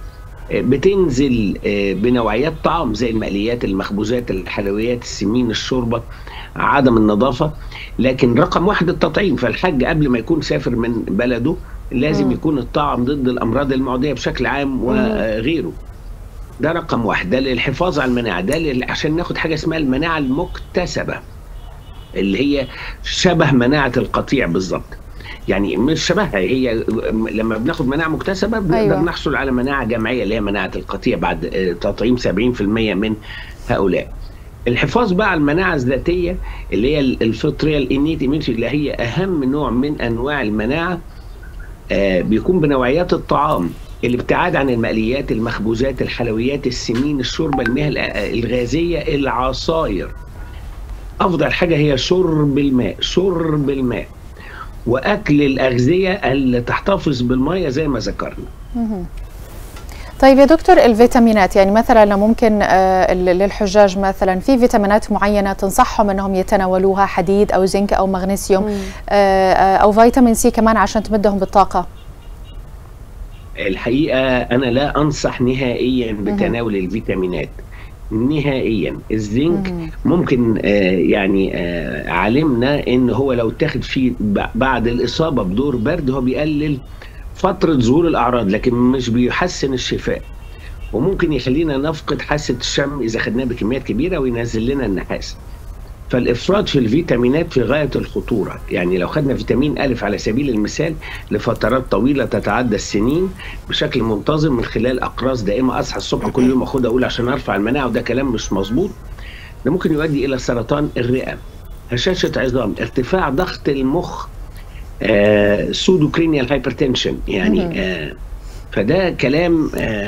بتنزل بنوعيات طعام زي المقليات، المخبوزات، الحلويات، السمين، الشوربه، عدم النظافه. لكن رقم واحد التطعيم. فالحج قبل ما يكون سافر من بلده لازم يكون الطعم ضد الامراض المعديه بشكل عام وغيره. ده رقم واحد، ده للحفاظ على المناعه، ده عشان ناخد حاجه اسمها المناعه المكتسبه اللي هي شبه مناعه القطيع بالظبط. يعني مش شبهها، هي لما بناخد مناعه مكتسبه بنقدر نحصل على مناعه جمعيه اللي هي مناعه القطيع بعد تطعيم 70% من هؤلاء. الحفاظ بقى على المناعه الذاتيه اللي هي الفطريه الانيت ايميونيتي اللي هي اهم نوع من انواع المناعه، بيكون بنوعيات الطعام، الابتعاد عن المقليات، المخبوزات، الحلويات، السمين، الشوربه، المياه الغازيه، العصاير. افضل حاجه هي شرب الماء، شرب الماء، واكل الاغذيه اللي تحتفظ بالميه زي ما ذكرنا. طيب يا دكتور، الفيتامينات يعني مثلا لو ممكن للحجاج مثلا في فيتامينات معينه تنصحهم انهم يتناولوها، حديد او زنك او مغنيسيوم او فيتامين سي كمان عشان تمدهم بالطاقه؟ الحقيقه انا لا انصح نهائيا بتناول الفيتامينات نهائيا. الزنك ممكن يعني علمنا ان هو لو تاخد فيه بعد الاصابه بدور برد هو بيقلل فتره ظهور الاعراض لكن مش بيحسن الشفاء، وممكن يخلينا نفقد حاسه الشم اذا خدناه بكميات كبيره وينزل لنا النحاس. فالافراط في الفيتامينات في غايه الخطوره. يعني لو خدنا فيتامين أ على سبيل المثال لفترات طويله تتعدى السنين بشكل منتظم من خلال اقراص دائمه، اصحى الصبح كل يوم اخدها اقول عشان ارفع المناعه، وده كلام مش مظبوط. ده ممكن يؤدي الى سرطان الرئه، هشاشه عظام، ارتفاع ضغط المخ، سودوكرينيال هايبرتنشن يعني. فده كلام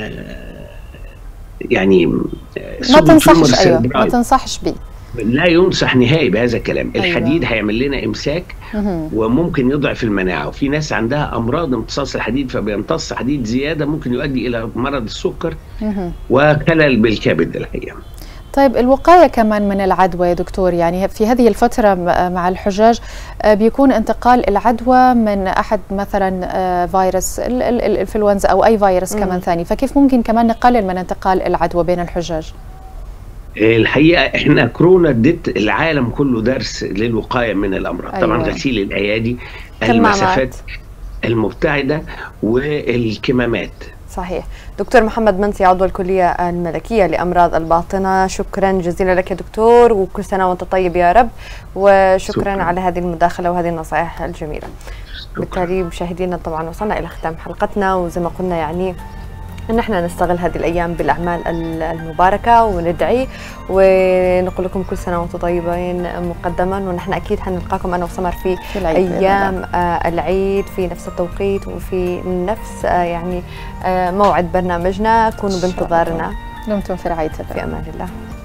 يعني ما تنصحش. ايوه ما تنصحش بيه، لا ينصح نهائي بهذا الكلام. الحديد هيعمل لنا امساك وممكن يضعف المناعه، وفي ناس عندها امراض امتصاص الحديد فبيمتص حديد زياده ممكن يؤدي الى مرض السكر وخلل بالكبد الحقيقه. طيب الوقايه كمان من العدوى يا دكتور، يعني في هذه الفتره مع الحجاج بيكون انتقال العدوى من احد مثلا فيروس الانفلونزا او اي فيروس كمان ثاني، فكيف ممكن كمان نقلل من انتقال العدوى بين الحجاج؟ الحقيقه احنا كورونا ادت العالم كله درس للوقايه من الامراض. طبعا غسيل الايادي، المسافات المبتعده، والكمامات. صحيح. دكتور محمد منسي عضو الكلية الملكية لأمراض الباطنة، شكرا جزيلا لك يا دكتور، وكل سنة وانت طيب يا رب، وشكرا على هذه المداخلة وهذه النصائح الجميلة. بالتالي مشاهدينا طبعا وصلنا إلى ختام حلقتنا، وزي ما قلنا يعني ان احنا نستغل هذه الايام بالاعمال المباركه وندعي ونقول لكم كل سنه وانتم طيبين مقدما، ونحن اكيد حنلقاكم انا وسمر في ايام العيد في نفس التوقيت وفي نفس يعني موعد برنامجنا. كونوا بانتظارنا. دمتم في رعايه الله. في امان الله.